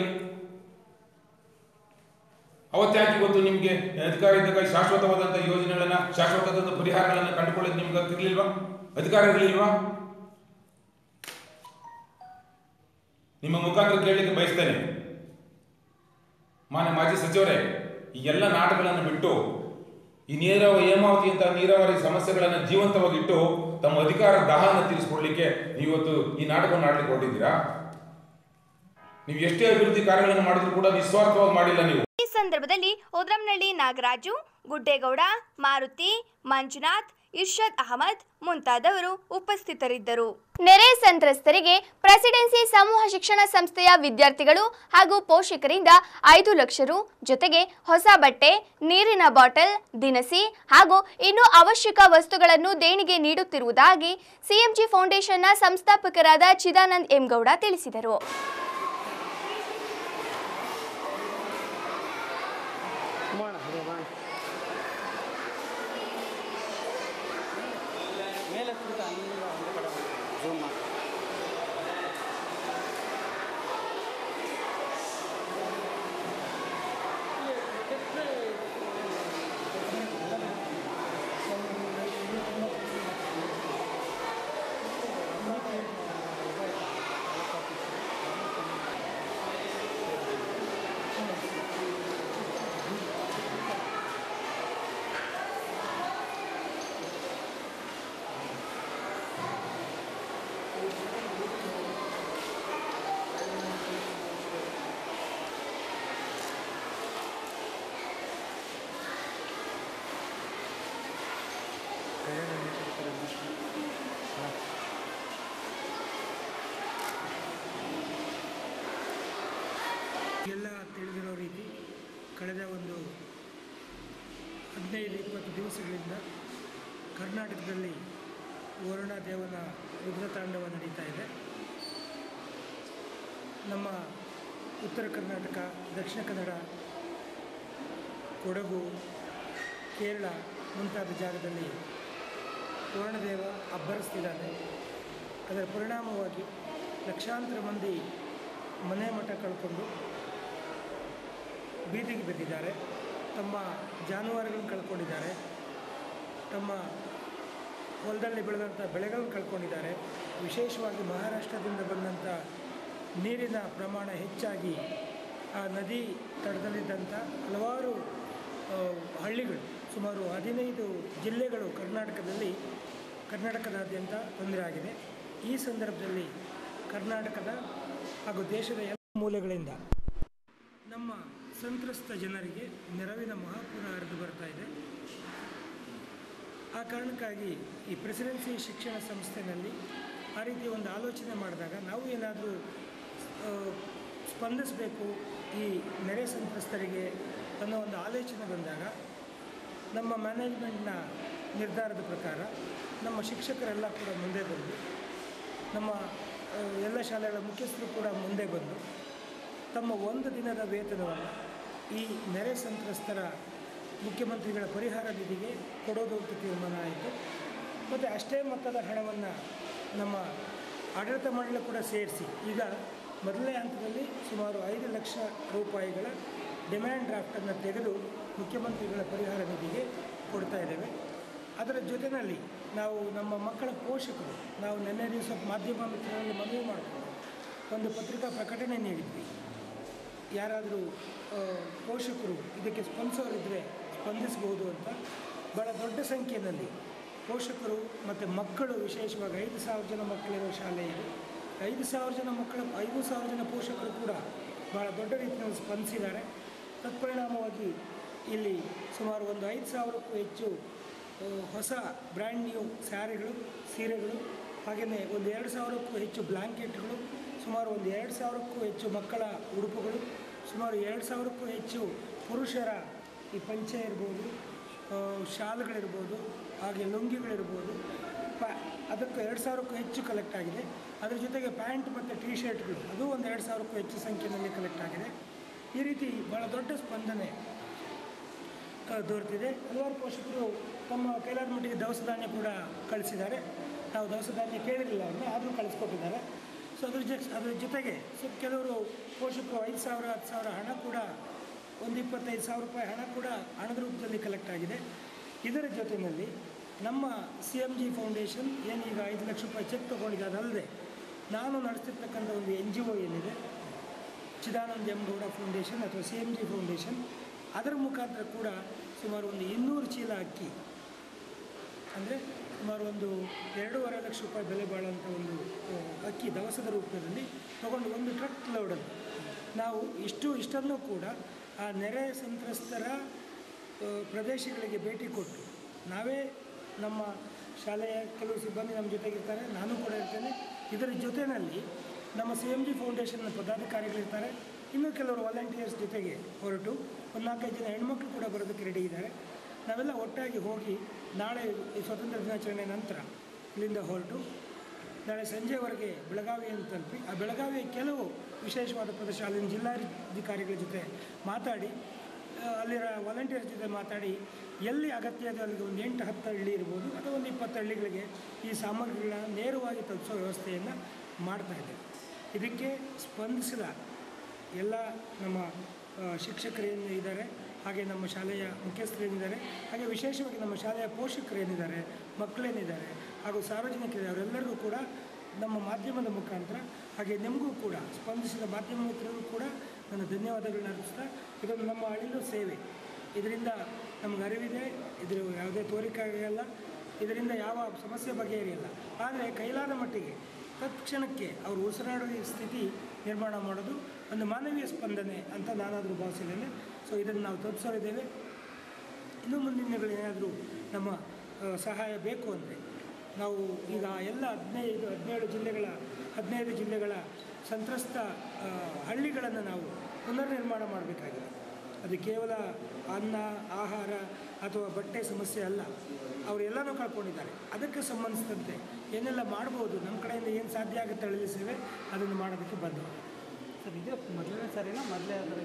ಅವತ್ತೇ ಯಾಕೆ ಇವತ್ತು ನಿಮಗೆ ಅಧಿಕಾರ ಇದ್ದಾಗ ಶಾಶ್ವತವಾದಂಥ ಯೋಜನೆಗಳನ್ನ, ಶಾಶ್ವತವಾದಂಥ ಪರಿಹಾರಗಳನ್ನು ಕಂಡುಕೊಳ್ಳೋದು ನಿಮ್ಗೆ ಗೊತ್ತಿರ್ಲಿಲ್ವಾ? ಅಧಿಕಾರ ಇರಲಿಲ್ವಾ? ನಿಮ್ಮ ಮುಖಾಂತರ ಕೇಳಲಿಕ್ಕೆ ಬಯಸ್ತೇನೆ, ಮಾನ್ಯ ಮಾಜಿ ಸಚಿವರೇ, ಈ ಎಲ್ಲ ನಾಟಕಗಳನ್ನು ಬಿಟ್ಟು ಈ ನೀರಾವರಿ ಹೇಮಾವತಿ ಅಂತ ನೀರಾವರಿ ಸಮಸ್ಯೆಗಳನ್ನು ಜೀವಂತವಾಗಿಟ್ಟು ತಮ್ಮ ಅಧಿಕಾರ ದಾಹವನ್ನು ತೀರಿಸಿಕೊಡ್ಲಿಕ್ಕೆ ಇವತ್ತು ಈ ನಾಟಕವನ್ನು ಆಡಲಿಕ್ಕೆ ಹೊರಟಿದ್ದೀರಾ? ನೀವು ಎಷ್ಟೇ ಅಭಿವೃದ್ಧಿ ಕಾರ್ಯಗಳನ್ನು ಮಾಡಿದ್ರು ಕೂಡ ನಿಸ್ವಾರ್ಥವಾಗಿ ಮಾಡಿಲ್ಲ ನೀವು. ಈ ಸಂದರ್ಭದಲ್ಲಿ ಉದ್ರಂನಳ್ಳಿ ನಾಗರಾಜು, ಗುಡ್ಡೇಗೌಡ, ಮಾರುತಿ, ಮಂಜುನಾಥ್, ಇರ್ಷದ್ ಅಹಮದ್ ಮುಂತಾದವರು ಉಪಸ್ಥಿತರಿದ್ದರು. ನೆರೆ ಸಂತ್ರಸ್ತರಿಗೆ ಪ್ರೆಸಿಡೆನ್ಸಿ ಸಮೂಹ ಶಿಕ್ಷಣ ಸಂಸ್ಥೆಯ ವಿದ್ಯಾರ್ಥಿಗಳು ಹಾಗೂ ಪೋಷಕರಿಂದ ಐದು ಲಕ್ಷ ರು ಜೊತೆಗೆ ಹೊಸ ಬಟ್ಟೆ, ನೀರಿನ ಬಾಟಲ್, ದಿನಸಿ ಹಾಗೂ ಇನ್ನೂ ಅವಶ್ಯಕ ವಸ್ತುಗಳನ್ನು ದೇಣಿಗೆ ನೀಡುತ್ತಿರುವುದಾಗಿ ಸಿಎಂಜಿ ಫೌಂಡೇಶನ್ನ ಸಂಸ್ಥಾಪಕರಾದ ಚಿದಾನಂದ್ ಎಂ ಗೌಡ ತಿಳಿಸಿದರು. ಎಲ್ಲ ತಿಳಿದಿರೋ ರೀತಿ ಕಳೆದ ಒಂದು ಹದಿನೈದು ಇಪ್ಪತ್ತು ದಿವಸಗಳಿಂದ ಕರ್ನಾಟಕದಲ್ಲಿ ವರುಣ ದೇವನ ರುದ್ರತಾಂಡವ ನಡೀತಾ ಇದೆ. ನಮ್ಮ ಉತ್ತರ ಕರ್ನಾಟಕ, ದಕ್ಷಿಣ ಕನ್ನಡ, ಕೊಡಗು, ಕೇರಳ ಮುಂತಾದ ಜಾಗದಲ್ಲಿ ವರುಣದೇವ ಅಬ್ಬರಿಸ್ತಿದ್ದಾನೆ. ಅದರ ಪರಿಣಾಮವಾಗಿ ಲಕ್ಷಾಂತರ ಮಂದಿ ಮನೆ ಮಠ ಕಳ್ಕೊಂಡು ಬೀದಿಗೆ ಬಿದ್ದಿದ್ದಾರೆ, ತಮ್ಮ ಜಾನುವಾರುಗಳನ್ನು ಕಳ್ಕೊಂಡಿದ್ದಾರೆ, ತಮ್ಮ ಹೊಲದಲ್ಲಿ ಬೆಳೆದಂಥ ಬೆಳೆಗಳನ್ನು ಕಳ್ಕೊಂಡಿದ್ದಾರೆ. ವಿಶೇಷವಾಗಿ ಮಹಾರಾಷ್ಟ್ರದಿಂದ ಬಂದಂಥ ನೀರಿನ ಪ್ರಮಾಣ ಹೆಚ್ಚಾಗಿ ಆ ನದಿ ತಡದಲ್ಲಿದ್ದಂಥ ಹಲವಾರು ಹಳ್ಳಿಗಳು, ಸುಮಾರು ಹದಿನೈದು ಜಿಲ್ಲೆಗಳು ಕರ್ನಾಟಕದಲ್ಲಿ ಕರ್ನಾಟಕದಾದ್ಯಂತ ತೊಂದರೆ ಆಗಿದೆ. ಈ ಸಂದರ್ಭದಲ್ಲಿ ಕರ್ನಾಟಕದ ಹಾಗೂ ದೇಶದ ಎಲ್ಲ ಮೂಲೆಗಳಿಂದ ನಮ್ಮ ಸಂತ್ರಸ್ತ ಜನರಿಗೆ ನೆರವಿನ ಮಹಾಪೂರ ಹರಿದು ಬರ್ತಾ ಇದೆ. ಆ ಕಾರಣಕ್ಕಾಗಿ ಈ ಪ್ರೆಸಿಡೆನ್ಸಿ ಶಿಕ್ಷಣ ಸಂಸ್ಥೆಯಲ್ಲಿ ಆ ರೀತಿ ಒಂದು ಆಲೋಚನೆ ಮಾಡಿದಾಗ ನಾವು ಏನಾದರೂ ಸ್ಪಂದಿಸಬೇಕು ಈ ನೆರೆ ಸಂತ್ರಸ್ತರಿಗೆ ಅನ್ನೋ ಒಂದು ಆಲೋಚನೆ ಬಂದಾಗ ನಮ್ಮ ಮ್ಯಾನೇಜ್ಮೆಂಟ್ನ ನಿರ್ಧಾರದ ಪ್ರಕಾರ ನಮ್ಮ ಶಿಕ್ಷಕರೆಲ್ಲ ಕೂಡ ಮುಂದೆ ಬಂದು, ನಮ್ಮ ಎಲ್ಲ ಶಾಲೆಗಳ ಮುಖ್ಯಸ್ಥರು ಕೂಡ ಮುಂದೆ ಬಂದು ತಮ್ಮ ಒಂದು ದಿನದ ವೇತನವನ್ನು ಈ ನೆರೆ ಸಂತ್ರಸ್ತರ ಮುಖ್ಯಮಂತ್ರಿಗಳ ಪರಿಹಾರ ನಿಧಿಗೆ ಕೊಡೋದು ಅಂತ ತೀರ್ಮಾನ ಆಯಿತು. ಮತ್ತು ಅಷ್ಟೇ ಮೊತ್ತದ ಹಣವನ್ನು ನಮ್ಮ ಆಡಳಿತ ಮಂಡಳಿ ಕೂಡ ಸೇರಿಸಿ ಈಗ ಮೊದಲನೇ ಹಂತದಲ್ಲಿ ಸುಮಾರು ಐದು ಲಕ್ಷ ರೂಪಾಯಿಗಳ ಡಿಮ್ಯಾಂಡ್ ಡ್ರಾಫ್ಟನ್ನು ತೆಗೆದು ಮುಖ್ಯಮಂತ್ರಿಗಳ ಪರಿಹಾರ ನಿಧಿಗೆ ಕೊಡ್ತಾ ಇದ್ದೇವೆ. ಅದರ ಜೊತೆಯಲ್ಲಿ ನಾವು ನಮ್ಮ ಮಕ್ಕಳ ಪೋಷಕರು, ನಾವು ನಿನ್ನೆ ದಿವಸ ಮಾಧ್ಯಮ ಮಿತ್ರರಲ್ಲಿ ಮನವಿ ಮಾಡಿಕೊಂಡು ಒಂದು ಪತ್ರಿಕಾ ಪ್ರಕಟಣೆ ನೀಡಿದ್ವಿ. ಯಾರಾದರೂ ಪೋಷಕರು ಇದಕ್ಕೆ ಸ್ಪಂದಿಸೋರಿದ್ದರೆ ಸ್ಪಂದಿಸಬಹುದು ಅಂತ. ಭಾಳ ದೊಡ್ಡ ಸಂಖ್ಯೆಯಲ್ಲಿ ಪೋಷಕರು ಮತ್ತು ಮಕ್ಕಳು, ವಿಶೇಷವಾಗಿ ಐದು ಸಾವಿರ ಜನ ಮಕ್ಕಳಿರೋ ಶಾಲೆ ಇದೆ. ಐದು ಸಾವಿರ ಜನ ಮಕ್ಕಳ ಐದು ಸಾವಿರ ಜನ ಪೋಷಕರು ಕೂಡ ಭಾಳ ದೊಡ್ಡ ರೀತಿಯಲ್ಲಿ ಸ್ಪಂದಿಸಿದ್ದಾರೆ. ತತ್ಪರಿಣಾಮವಾಗಿ ಇಲ್ಲಿ ಸುಮಾರು ಒಂದು ಐದು ಸಾವಿರಕ್ಕೂ ಹೆಚ್ಚು ಹೊಸ ಬ್ರ್ಯಾಂಡ್ ನ್ಯೂ ಸ್ಯಾರಿಗಳು, ಸೀರೆಗಳು, ಹಾಗೆಯೇ ಒಂದು ಎರಡು ಸಾವಿರಕ್ಕೂ ಹೆಚ್ಚು ಬ್ಲ್ಯಾಂಕೆಟ್ಗಳು, ಸುಮಾರು ಒಂದು ಎರಡು ಸಾವಿರಕ್ಕೂ ಹೆಚ್ಚು ಮಕ್ಕಳ ಉಡುಪುಗಳು, ಸುಮಾರು ಎರಡು ಸಾವಿರಕ್ಕೂ ಹೆಚ್ಚು ಪುರುಷರ ಈ ಪಂಚೆ ಇರ್ಬೋದು, ಶಾಲುಗಳಿರ್ಬೋದು, ಹಾಗೆ ಲುಂಗಿಗಳಿರ್ಬೋದು, ಪ್ಯಾ ಅದಕ್ಕೆ ಎರಡು ಸಾವಿರಕ್ಕೂ ಹೆಚ್ಚು ಕಲೆಕ್ಟ್ ಆಗಿದೆ. ಅದರ ಜೊತೆಗೆ ಪ್ಯಾಂಟ್ ಮತ್ತು ಟಿ ಶರ್ಟ್ಗಳು ಅದು ಒಂದು ಎರಡು ಸಾವಿರಕ್ಕೂ ಹೆಚ್ಚು ಸಂಖ್ಯೆಯಲ್ಲಿ ಕಲೆಕ್ಟ್ ಆಗಿದೆ. ಈ ರೀತಿ ಭಾಳ ದೊಡ್ಡ ಸ್ಪಂದನೆ ದೊರೆತಿದೆ. ಹಲವಾರು ಪೋಷಕರು ತಮ್ಮ ಕೈಲಾದ ಮಟ್ಟಿಗೆ ದವಸ ಧಾನ್ಯ ಕೂಡ ಕಳಿಸಿದ್ದಾರೆ. ನಾವು ದವಸ ಧಾನ್ಯ ಕೇಳಿರಲಿಲ್ಲ ಅವ್ರನ್ನ, ಆದರೂ ಕಳಿಸ್ಕೊಟ್ಟಿದ್ದಾರೆ. ಸೊ ಅದ್ರ ಜೊ ಅದ್ರ ಜೊತೆಗೆ ಸೊ ಕೆಲವರು ಪೋಷಕರು ಐದು ಸಾವಿರ ಹತ್ತು ಸಾವಿರ ಹಣ ಕೂಡ ಒಂದು ಇಪ್ಪತ್ತೈದು ಸಾವಿರ ರೂಪಾಯಿ ಹಣ ಕೂಡ ಹಣದ ರೂಪದಲ್ಲಿ ಕಲೆಕ್ಟ್ ಆಗಿದೆ. ಇದರ ಜೊತೆಯಲ್ಲಿ ನಮ್ಮ ಸಿ ಎಮ್ ಜಿ ಫೌಂಡೇಶನ್ ಏನೀಗ ಐದು ಲಕ್ಷ ರೂಪಾಯಿ ಚೆಕ್ ತೊಗೊಂಡಿದೆ, ಅದಲ್ಲದೆ ನಾನು ನಡೆಸ್ತಿರ್ತಕ್ಕಂಥ ಒಂದು ಎನ್ ಜಿ ಒ ಏನಿದೆ ಚಿದಾನಂದ ಎಂ ಗೌಡ ಫೌಂಡೇಶನ್ ಅಥವಾ ಸಿ ಎಮ್ ಜಿ ಫೌಂಡೇಶನ್, ಅದರ ಮುಖಾಂತರ ಕೂಡ ಸುಮಾರು ಒಂದು ಇನ್ನೂರು ಚೀಲ ಅಕ್ಕಿ, ಅಂದರೆ ಸುಮಾರು ಒಂದು ಎರಡೂವರೆ ಲಕ್ಷ ರೂಪಾಯಿ ಬೆಲೆ ಬಾಳುವಂಥ ಒಂದು ಅಕ್ಕಿ ದವಸದ ರೂಪದಲ್ಲಿ ತಗೊಂಡು ಒಂದು ಟ್ರಕ್ ಲೋಡಲ್ಲಿ ನಾವು ಇಷ್ಟು ಇಷ್ಟನ್ನು ಕೂಡ ಆ ನೆರೆ ಸಂತ್ರಸ್ತರ ಪ್ರದೇಶಗಳಿಗೆ ಭೇಟಿ ಕೊಟ್ಟು ನಾವೇ ನಮ್ಮ ಶಾಲೆಯ ಕೆಲವು ಸಿಬ್ಬಂದಿ ನಮ್ಮ ಜೊತೆಗಿರ್ತಾರೆ, ನಾನು ಕೂಡ ಇರ್ತೇನೆ. ಇದರ ಜೊತೆಯಲ್ಲಿ ನಮ್ಮ ಸಿ ಎಮ್ ಜಿ ಫೌಂಡೇಶನ್ನ ಪದಾಧಿಕಾರಿಗಳಿರ್ತಾರೆ, ಇನ್ನೂ ಕೆಲವರು ವಾಲಂಟಿಯರ್ಸ್ ಜೊತೆಗೆ ಹೊರಟು ಒಂದು ನಾಲ್ಕೈದು ಜನ ಹೆಣ್ಮಕ್ಳು ಕೂಡ ಬರೋದಕ್ಕೆ ರೆಡಿ ಇದ್ದಾರೆ. ನಾವೆಲ್ಲ ಒಟ್ಟಾಗಿ ಹೋಗಿ ನಾಳೆ ಈ ಸ್ವಾತಂತ್ರ್ಯ ದಿನಾಚರಣೆ ನಂತರ ಇಲ್ಲಿಂದ ಹೊರಟು ನಾಳೆ ಸಂಜೆವರೆಗೆ ಬೆಳಗಾವಿಯನ್ನು ತಲುಪಿ ಆ ಬೆಳಗಾವಿಯ ಕೆಲವು ವಿಶೇಷವಾದ ಪ್ರದೇಶ ಅಲ್ಲಿನ ಜಿಲ್ಲಾಧಿಕಾರಿಗಳ ಜೊತೆ ಮಾತಾಡಿ, ಅಲ್ಲಿರೋ ವಾಲಂಟಿಯರ್ಸ್ ಜೊತೆ ಮಾತಾಡಿ ಎಲ್ಲಿ ಅಗತ್ಯ ಇದೆ ಅಲ್ಲಿಗೆ ಒಂದು ಎಂಟು ಹತ್ತು ಹಳ್ಳಿ ಇರ್ಬೋದು ಅಥವಾ ಒಂದು ಇಪ್ಪತ್ತು ಹಳ್ಳಿಗಳಿಗೆ ಈ ಸಾಮಗ್ರಿಗಳನ್ನ ನೇರವಾಗಿ ತಲುಪಿಸೋ ವ್ಯವಸ್ಥೆಯನ್ನು ಮಾಡ್ತಾಯಿದ್ದೇವೆ. ಇದಕ್ಕೆ ಸ್ಪಂದಿಸಿದ ಎಲ್ಲ ನಮ್ಮ ಶಿಕ್ಷಕರೇನು ಇದ್ದಾರೆ, ಹಾಗೆ ನಮ್ಮ ಶಾಲೆಯ ಮುಖ್ಯಸ್ಥರೇನಿದ್ದಾರೆ, ಹಾಗೆ ವಿಶೇಷವಾಗಿ ನಮ್ಮ ಶಾಲೆಯ ಪೋಷಕರೇನಿದ್ದಾರೆ, ಮಕ್ಕಳೇನಿದ್ದಾರೆ ಹಾಗೂ ಸಾರ್ವಜನಿಕರು ಅವರೆಲ್ಲರಿಗೂ ಕೂಡ ನಮ್ಮ ಮಾಧ್ಯಮದ ಮುಖಾಂತರ ಹಾಗೆ ನಿಮಗೂ ಕೂಡ ಸ್ಪಂದಿಸಿದ ಮಾಧ್ಯಮ ಮಿತ್ರರಿಗೂ ಕೂಡ ನನ್ನ ಧನ್ಯವಾದಗಳನ್ನ ಅರ್ಪಿಸ್ತಾ, ಇದೊಂದು ನಮ್ಮ ಅಳಿಲು ಸೇವೆ. ಇದರಿಂದ ನಮ್ಗೆ ಅರಿವಿದೆ, ಇದ್ರ ಯಾವುದೇ ತೋರಿಕೆ ಆಗಲ್ಲ, ಇದರಿಂದ ಯಾವ ಸಮಸ್ಯೆ ಬಗೆಹರಿಯಲ್ಲ. ಆದರೆ ಕೈಲಾದ ಮಟ್ಟಿಗೆ ತತ್ಕ್ಷಣಕ್ಕೆ ಅವರು ಉಸಿರಾಡುವ ಸ್ಥಿತಿ ನಿರ್ಮಾಣ ಮಾಡೋದು ಒಂದು ಮಾನವೀಯ ಸ್ಪಂದನೆ ಅಂತ ನಾನಾದರೂ ಭಾವಿಸಿದ್ದೇನೆ. ಸೊ ಇದನ್ನು ನಾವು ತಲುಪಿಸಲಿದ್ದೇವೆ. ಇನ್ನು ಮುಂದಿನ ದಿನಗಳೇನಾದರೂ ನಮ್ಮ ಸಹಾಯ ಬೇಕು ಅಂದರೆ ನಾವು ಈಗ ಎಲ್ಲ ಹದಿನೈದು ಹದಿನೇಳು ಜಿಲ್ಲೆಗಳ ಹದಿನೈದು ಜಿಲ್ಲೆಗಳ ಸಂತ್ರಸ್ತ ಹಳ್ಳಿಗಳನ್ನು ನಾವು ಪುನರ್ನಿರ್ಮಾಣ ಮಾಡಬೇಕಾಗಿದೆ. ಅದು ಕೇವಲ ಅನ್ನ, ಆಹಾರ ಅಥವಾ ಬಟ್ಟೆ ಸಮಸ್ಯೆ ಅಲ್ಲ, ಅವರೆಲ್ಲನೂ ಕಳ್ಕೊಂಡಿದ್ದಾರೆ. ಅದಕ್ಕೆ ಸಂಬಂಧಿಸಿದಂತೆ ಏನೆಲ್ಲ ಮಾಡ್ಬೋದು, ನಮ್ಮ ಕಡೆಯಿಂದ ಏನು ಸಾಧ್ಯ ಆಗುತ್ತೆ ಹಳ್ಳಿ ಸೇವೆ ಅದನ್ನು ಮಾಡೋದಕ್ಕೆ ಬಂದ ಸರ್. ಇದು ಮೊದಲನೇ ಸರಿನಾ ಮೊದಲೇ ಆದರೆ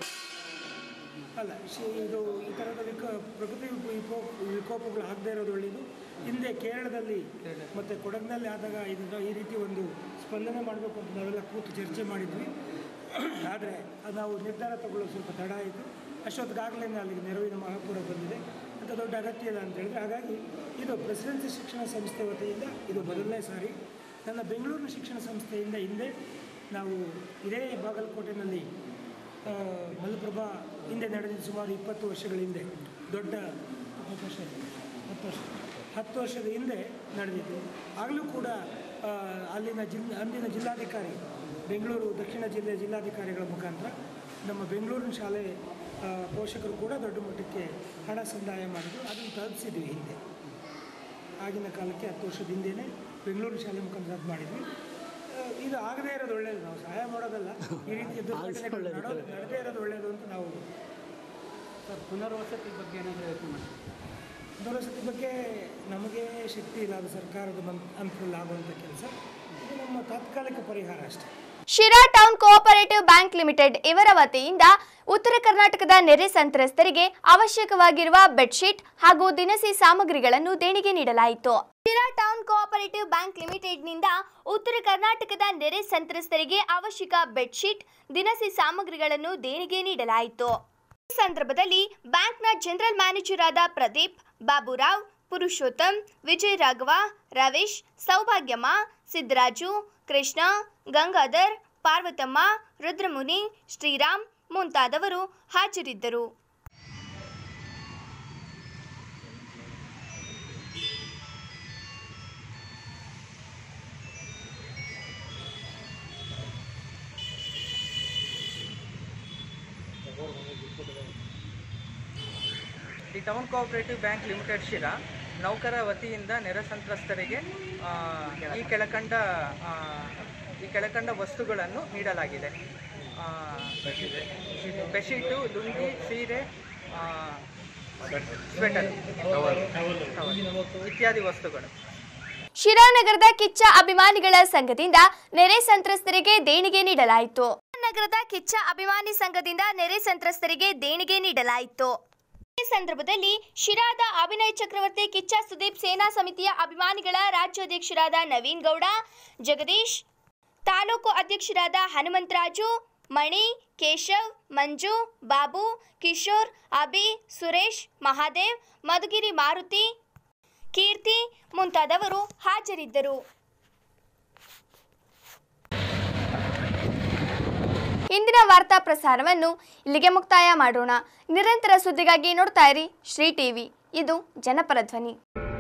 ಅಲ್ಲ, ಶಿ ಇದು ಈ ಥರದ ವಿಕ ಪ್ರಕೃತಿ ವಿಕೋ ವಿಕೋಪಗಳು ಆಗದೇ ಇರೋದು ಒಳ್ಳೆಯದು. ಹಿಂದೆ ಕೇರಳದಲ್ಲಿ ಮತ್ತು ಕೊಡಗಿನಲ್ಲಿ ಆದಾಗ ಇದನ್ನು ಈ ರೀತಿ ಒಂದು ಸ್ಪಂದನೆ ಮಾಡಬೇಕು ಅಂತ ನಾವೆಲ್ಲ ಕೂತು ಚರ್ಚೆ ಮಾಡಿದ್ವಿ. ಆದರೆ ಅದು ನಾವು ನಿರ್ಧಾರ ತಗೊಳ್ಳೋದು ಸ್ವಲ್ಪ ತಡ ಆಯಿತು. ಅಷ್ಟೊತ್ತಿಗಾಗಲೇ ಅಲ್ಲಿಗೆ ನೆರವಿನ ಮಹಾಪೂರ ಬಂದಿದೆ ಅಂತ ದೊಡ್ಡ ಅಗತ್ಯ ಇಲ್ಲ ಅಂತ ಹೇಳಿದ್ರೆ, ಹಾಗಾಗಿ ಇದು ಪ್ರೆಸಿಡೆನ್ಸಿ ಶಿಕ್ಷಣ ಸಂಸ್ಥೆ ವತಿಯಿಂದ ಇದು ಮೊದಲನೇ ಸಾರಿ. ನನ್ನ ಬೆಂಗಳೂರಿನ ಶಿಕ್ಷಣ ಸಂಸ್ಥೆಯಿಂದ ಹಿಂದೆ ನಾವು ಇದೇ ಬಾಗಲಕೋಟೆಯಲ್ಲಿ ಮಲಪ್ರಭಾ ಹಿಂದೆ ನಡೆದಿದ್ದು ಸುಮಾರು ಇಪ್ಪತ್ತು ವರ್ಷಗಳ ಹಿಂದೆ, ದೊಡ್ಡ ಹತ್ತು ವರ್ಷ ಹತ್ತು ವರ್ಷ ಹತ್ತು ವರ್ಷದ ಹಿಂದೆ ನಡೆದಿತ್ತು. ಆಗಲೂ ಕೂಡ ಅಲ್ಲಿನ ಜಿಲ್ ಅಂದಿನ ಜಿಲ್ಲಾಧಿಕಾರಿ, ಬೆಂಗಳೂರು ದಕ್ಷಿಣ ಜಿಲ್ಲೆಯ ಜಿಲ್ಲಾಧಿಕಾರಿಗಳ ಮುಖಾಂತರ ನಮ್ಮ ಬೆಂಗಳೂರಿನ ಶಾಲೆ ಪೋಷಕರು ಕೂಡ ದೊಡ್ಡ ಮಟ್ಟಕ್ಕೆ ಹಣ ಸಂದಾಯ ಮಾಡಿದ್ರು. ಅದನ್ನು ತಲುಪಿಸಿದ್ವಿ ಹಿಂದೆ. ಆಗಿನ ಕಾಲಕ್ಕೆ ಹತ್ತು ವರ್ಷದ ಹಿಂದೆಯೇ ಬೆಂಗಳೂರು ಶಾಲೆ ಮುಖಾಂತರ ಅದು ಮಾಡಿದ್ವಿ. ಇದು ಆಗದೇ ಇರೋದು ಒಳ್ಳೆಯದು, ನಾವು ಸಹಾಯ ಮಾಡೋದಲ್ಲ, ಈ ರೀತಿಯ ದುರ್ಘಟನೆಗಳು ನಡೆದು ನಡೆದೇ ಇರೋದು ಒಳ್ಳೆಯದು ಅಂತ ನಾವು. ಸರ್, ಪುನರ್ವಸತಿ ಬಗ್ಗೆ ಏನಾದರೂ ಯೋಚನೆ ಮಾಡಿ? ಪುನರ್ವಸತಿ ಬಗ್ಗೆ ನಮಗೆ ಶಕ್ತಿ ಇಲ್ಲ, ಅದು ಸರ್ಕಾರದ ಹಂತದಲ್ಲಿ ಆಗುವಂಥ ಕೆಲಸ. ಇದು ನಮ್ಮ ತಾತ್ಕಾಲಿಕ ಪರಿಹಾರ ಅಷ್ಟೇ. Sira town cooperative bank limited ಇವರ ವತಿಯಿಂದ ಉತ್ತರ ಕರ್ನಾಟಕದ ನೆರೆ ಸಂತ್ರಸ್ತರಿಗೆ ಅವಶ್ಯಕವಾಗಿರುವ ಬೆಡ್ಶೀಟ್ ಹಾಗೂ ದಿನಸಿ ಸಾಮಗ್ರಿಗಳನ್ನು ದೇಣಿಗೆ ನೀಡಲಾಯಿತು. ಶಿರಾ ಟೌನ್ ಕೋಆಪರೇಟಿವ್ ಬ್ಯಾಂಕ್ ಲಿಮಿಟೆಡ್ನಿಂದ ಉತ್ತರ ಕರ್ನಾಟಕದ ನೆರೆ ಸಂತ್ರಸ್ತರಿಗೆ ಅವಶ್ಯಕ ಬೆಡ್ಶೀಟ್, ದಿನಸಿ ಸಾಮಗ್ರಿಗಳನ್ನು ದೇಣಿಗೆ ನೀಡಲಾಯಿತು. ಈ ಸಂದರ್ಭದಲ್ಲಿ ಬ್ಯಾಂಕ್ನ ಜನರಲ್ ಮ್ಯಾನೇಜರ್ ಆದ ಪ್ರದೀಪ್, ಬಾಬುರಾವ್, ಪುರುಷೋತ್ತಮ್, ವಿಜಯ್ ರಾಘವ, ರವೀಶ್, ಸೌಭಾಗ್ಯಮ್ಮ, ಸಿದ್ದರಾಜು, ಕೃಷ್ಣ, ಗಂಗಾಧರ್, ಪಾರ್ವತಮ್ಮ, ರುದ್ರಮುನಿ, ಶ್ರೀರಾಮ್ ಮುಂತಾದವರು ಹಾಜರಿದ್ದರು. ಈ town cooperative bank limited Sira ನೌಕರ ವತಿಯಿಂದ ನೆರೆ ಸಂತ್ರಸ್ತರಿಗೆ ಈ ಕೆಳಕಂಡ ಈ ಕೆಳಕಂಡ ವಸ್ತುಗಳನ್ನು ನೀಡಲಾಗಿದೆ. ಬೆಡ್ಶೀಟು, ಲುಂಗಿ, ಸೀರೆ, ಸ್ವೆಟರ್, ಇತ್ಯಾದಿ ವಸ್ತುಗಳು. ಶಿರಾನಗರದ ಕಿಚ್ಚ ಅಭಿಮಾನಿಗಳ ಸಂಘದಿಂದ ನೆರೆ ಸಂತ್ರಸ್ತರಿಗೆ ದೇಣಿಗೆ ನೀಡಲಾಯಿತು. ನಗರದ ಕಿಚ್ಚ ಅಭಿಮಾನಿ ಸಂಘದಿಂದ ನೆರೆ ಸಂತ್ರಸ್ತರಿಗೆ ದೇಣಿಗೆ ನೀಡಲಾಯಿತು. ಈ ಸಂದರ್ಭದಲ್ಲಿ ಶಿರಾದ ಅಭಿನಯ್ ಚಕ್ರವರ್ತಿ ಕಿಚ್ಚ ಸುದೀಪ್ ಸೇನಾ ಸಮಿತಿಯ ಅಭಿಮಾನಿಗಳ ರಾಜ್ಯಾಧ್ಯಕ್ಷರಾದ ನವೀನ್ ಗೌಡ, ಜಗದೀಶ್, ತಾಲೂಕು ಅಧ್ಯಕ್ಷರಾದ ಹನುಮಂತರಾಜು, ಮಣಿ, ಕೇಶವ್, ಮಂಜು, ಬಾಬು, ಕಿಶೋರ್, ಅಭಿ, ಸುರೇಶ್, ಮಹಾದೇವ್, ಮಧುಗಿರಿ ಮಾರುತಿ, ಕೀರ್ತಿ ಮುಂತಾದವರು ಹಾಜರಿದ್ದರು. ಇಂದಿನ ವಾರ್ತಾ ಪ್ರಸಾರವನ್ನು ಇಲ್ಲಿಗೆ ಮುಕ್ತಾಯ ಮಾಡೋಣ. ನಿರಂತರ ಸುದ್ದಿಗಾಗಿ ನೋಡ್ತಾ ಇರಿ ಶ್ರೀ ಟಿವಿ. ಇದು ಜನಪರ ಧ್ವನಿ.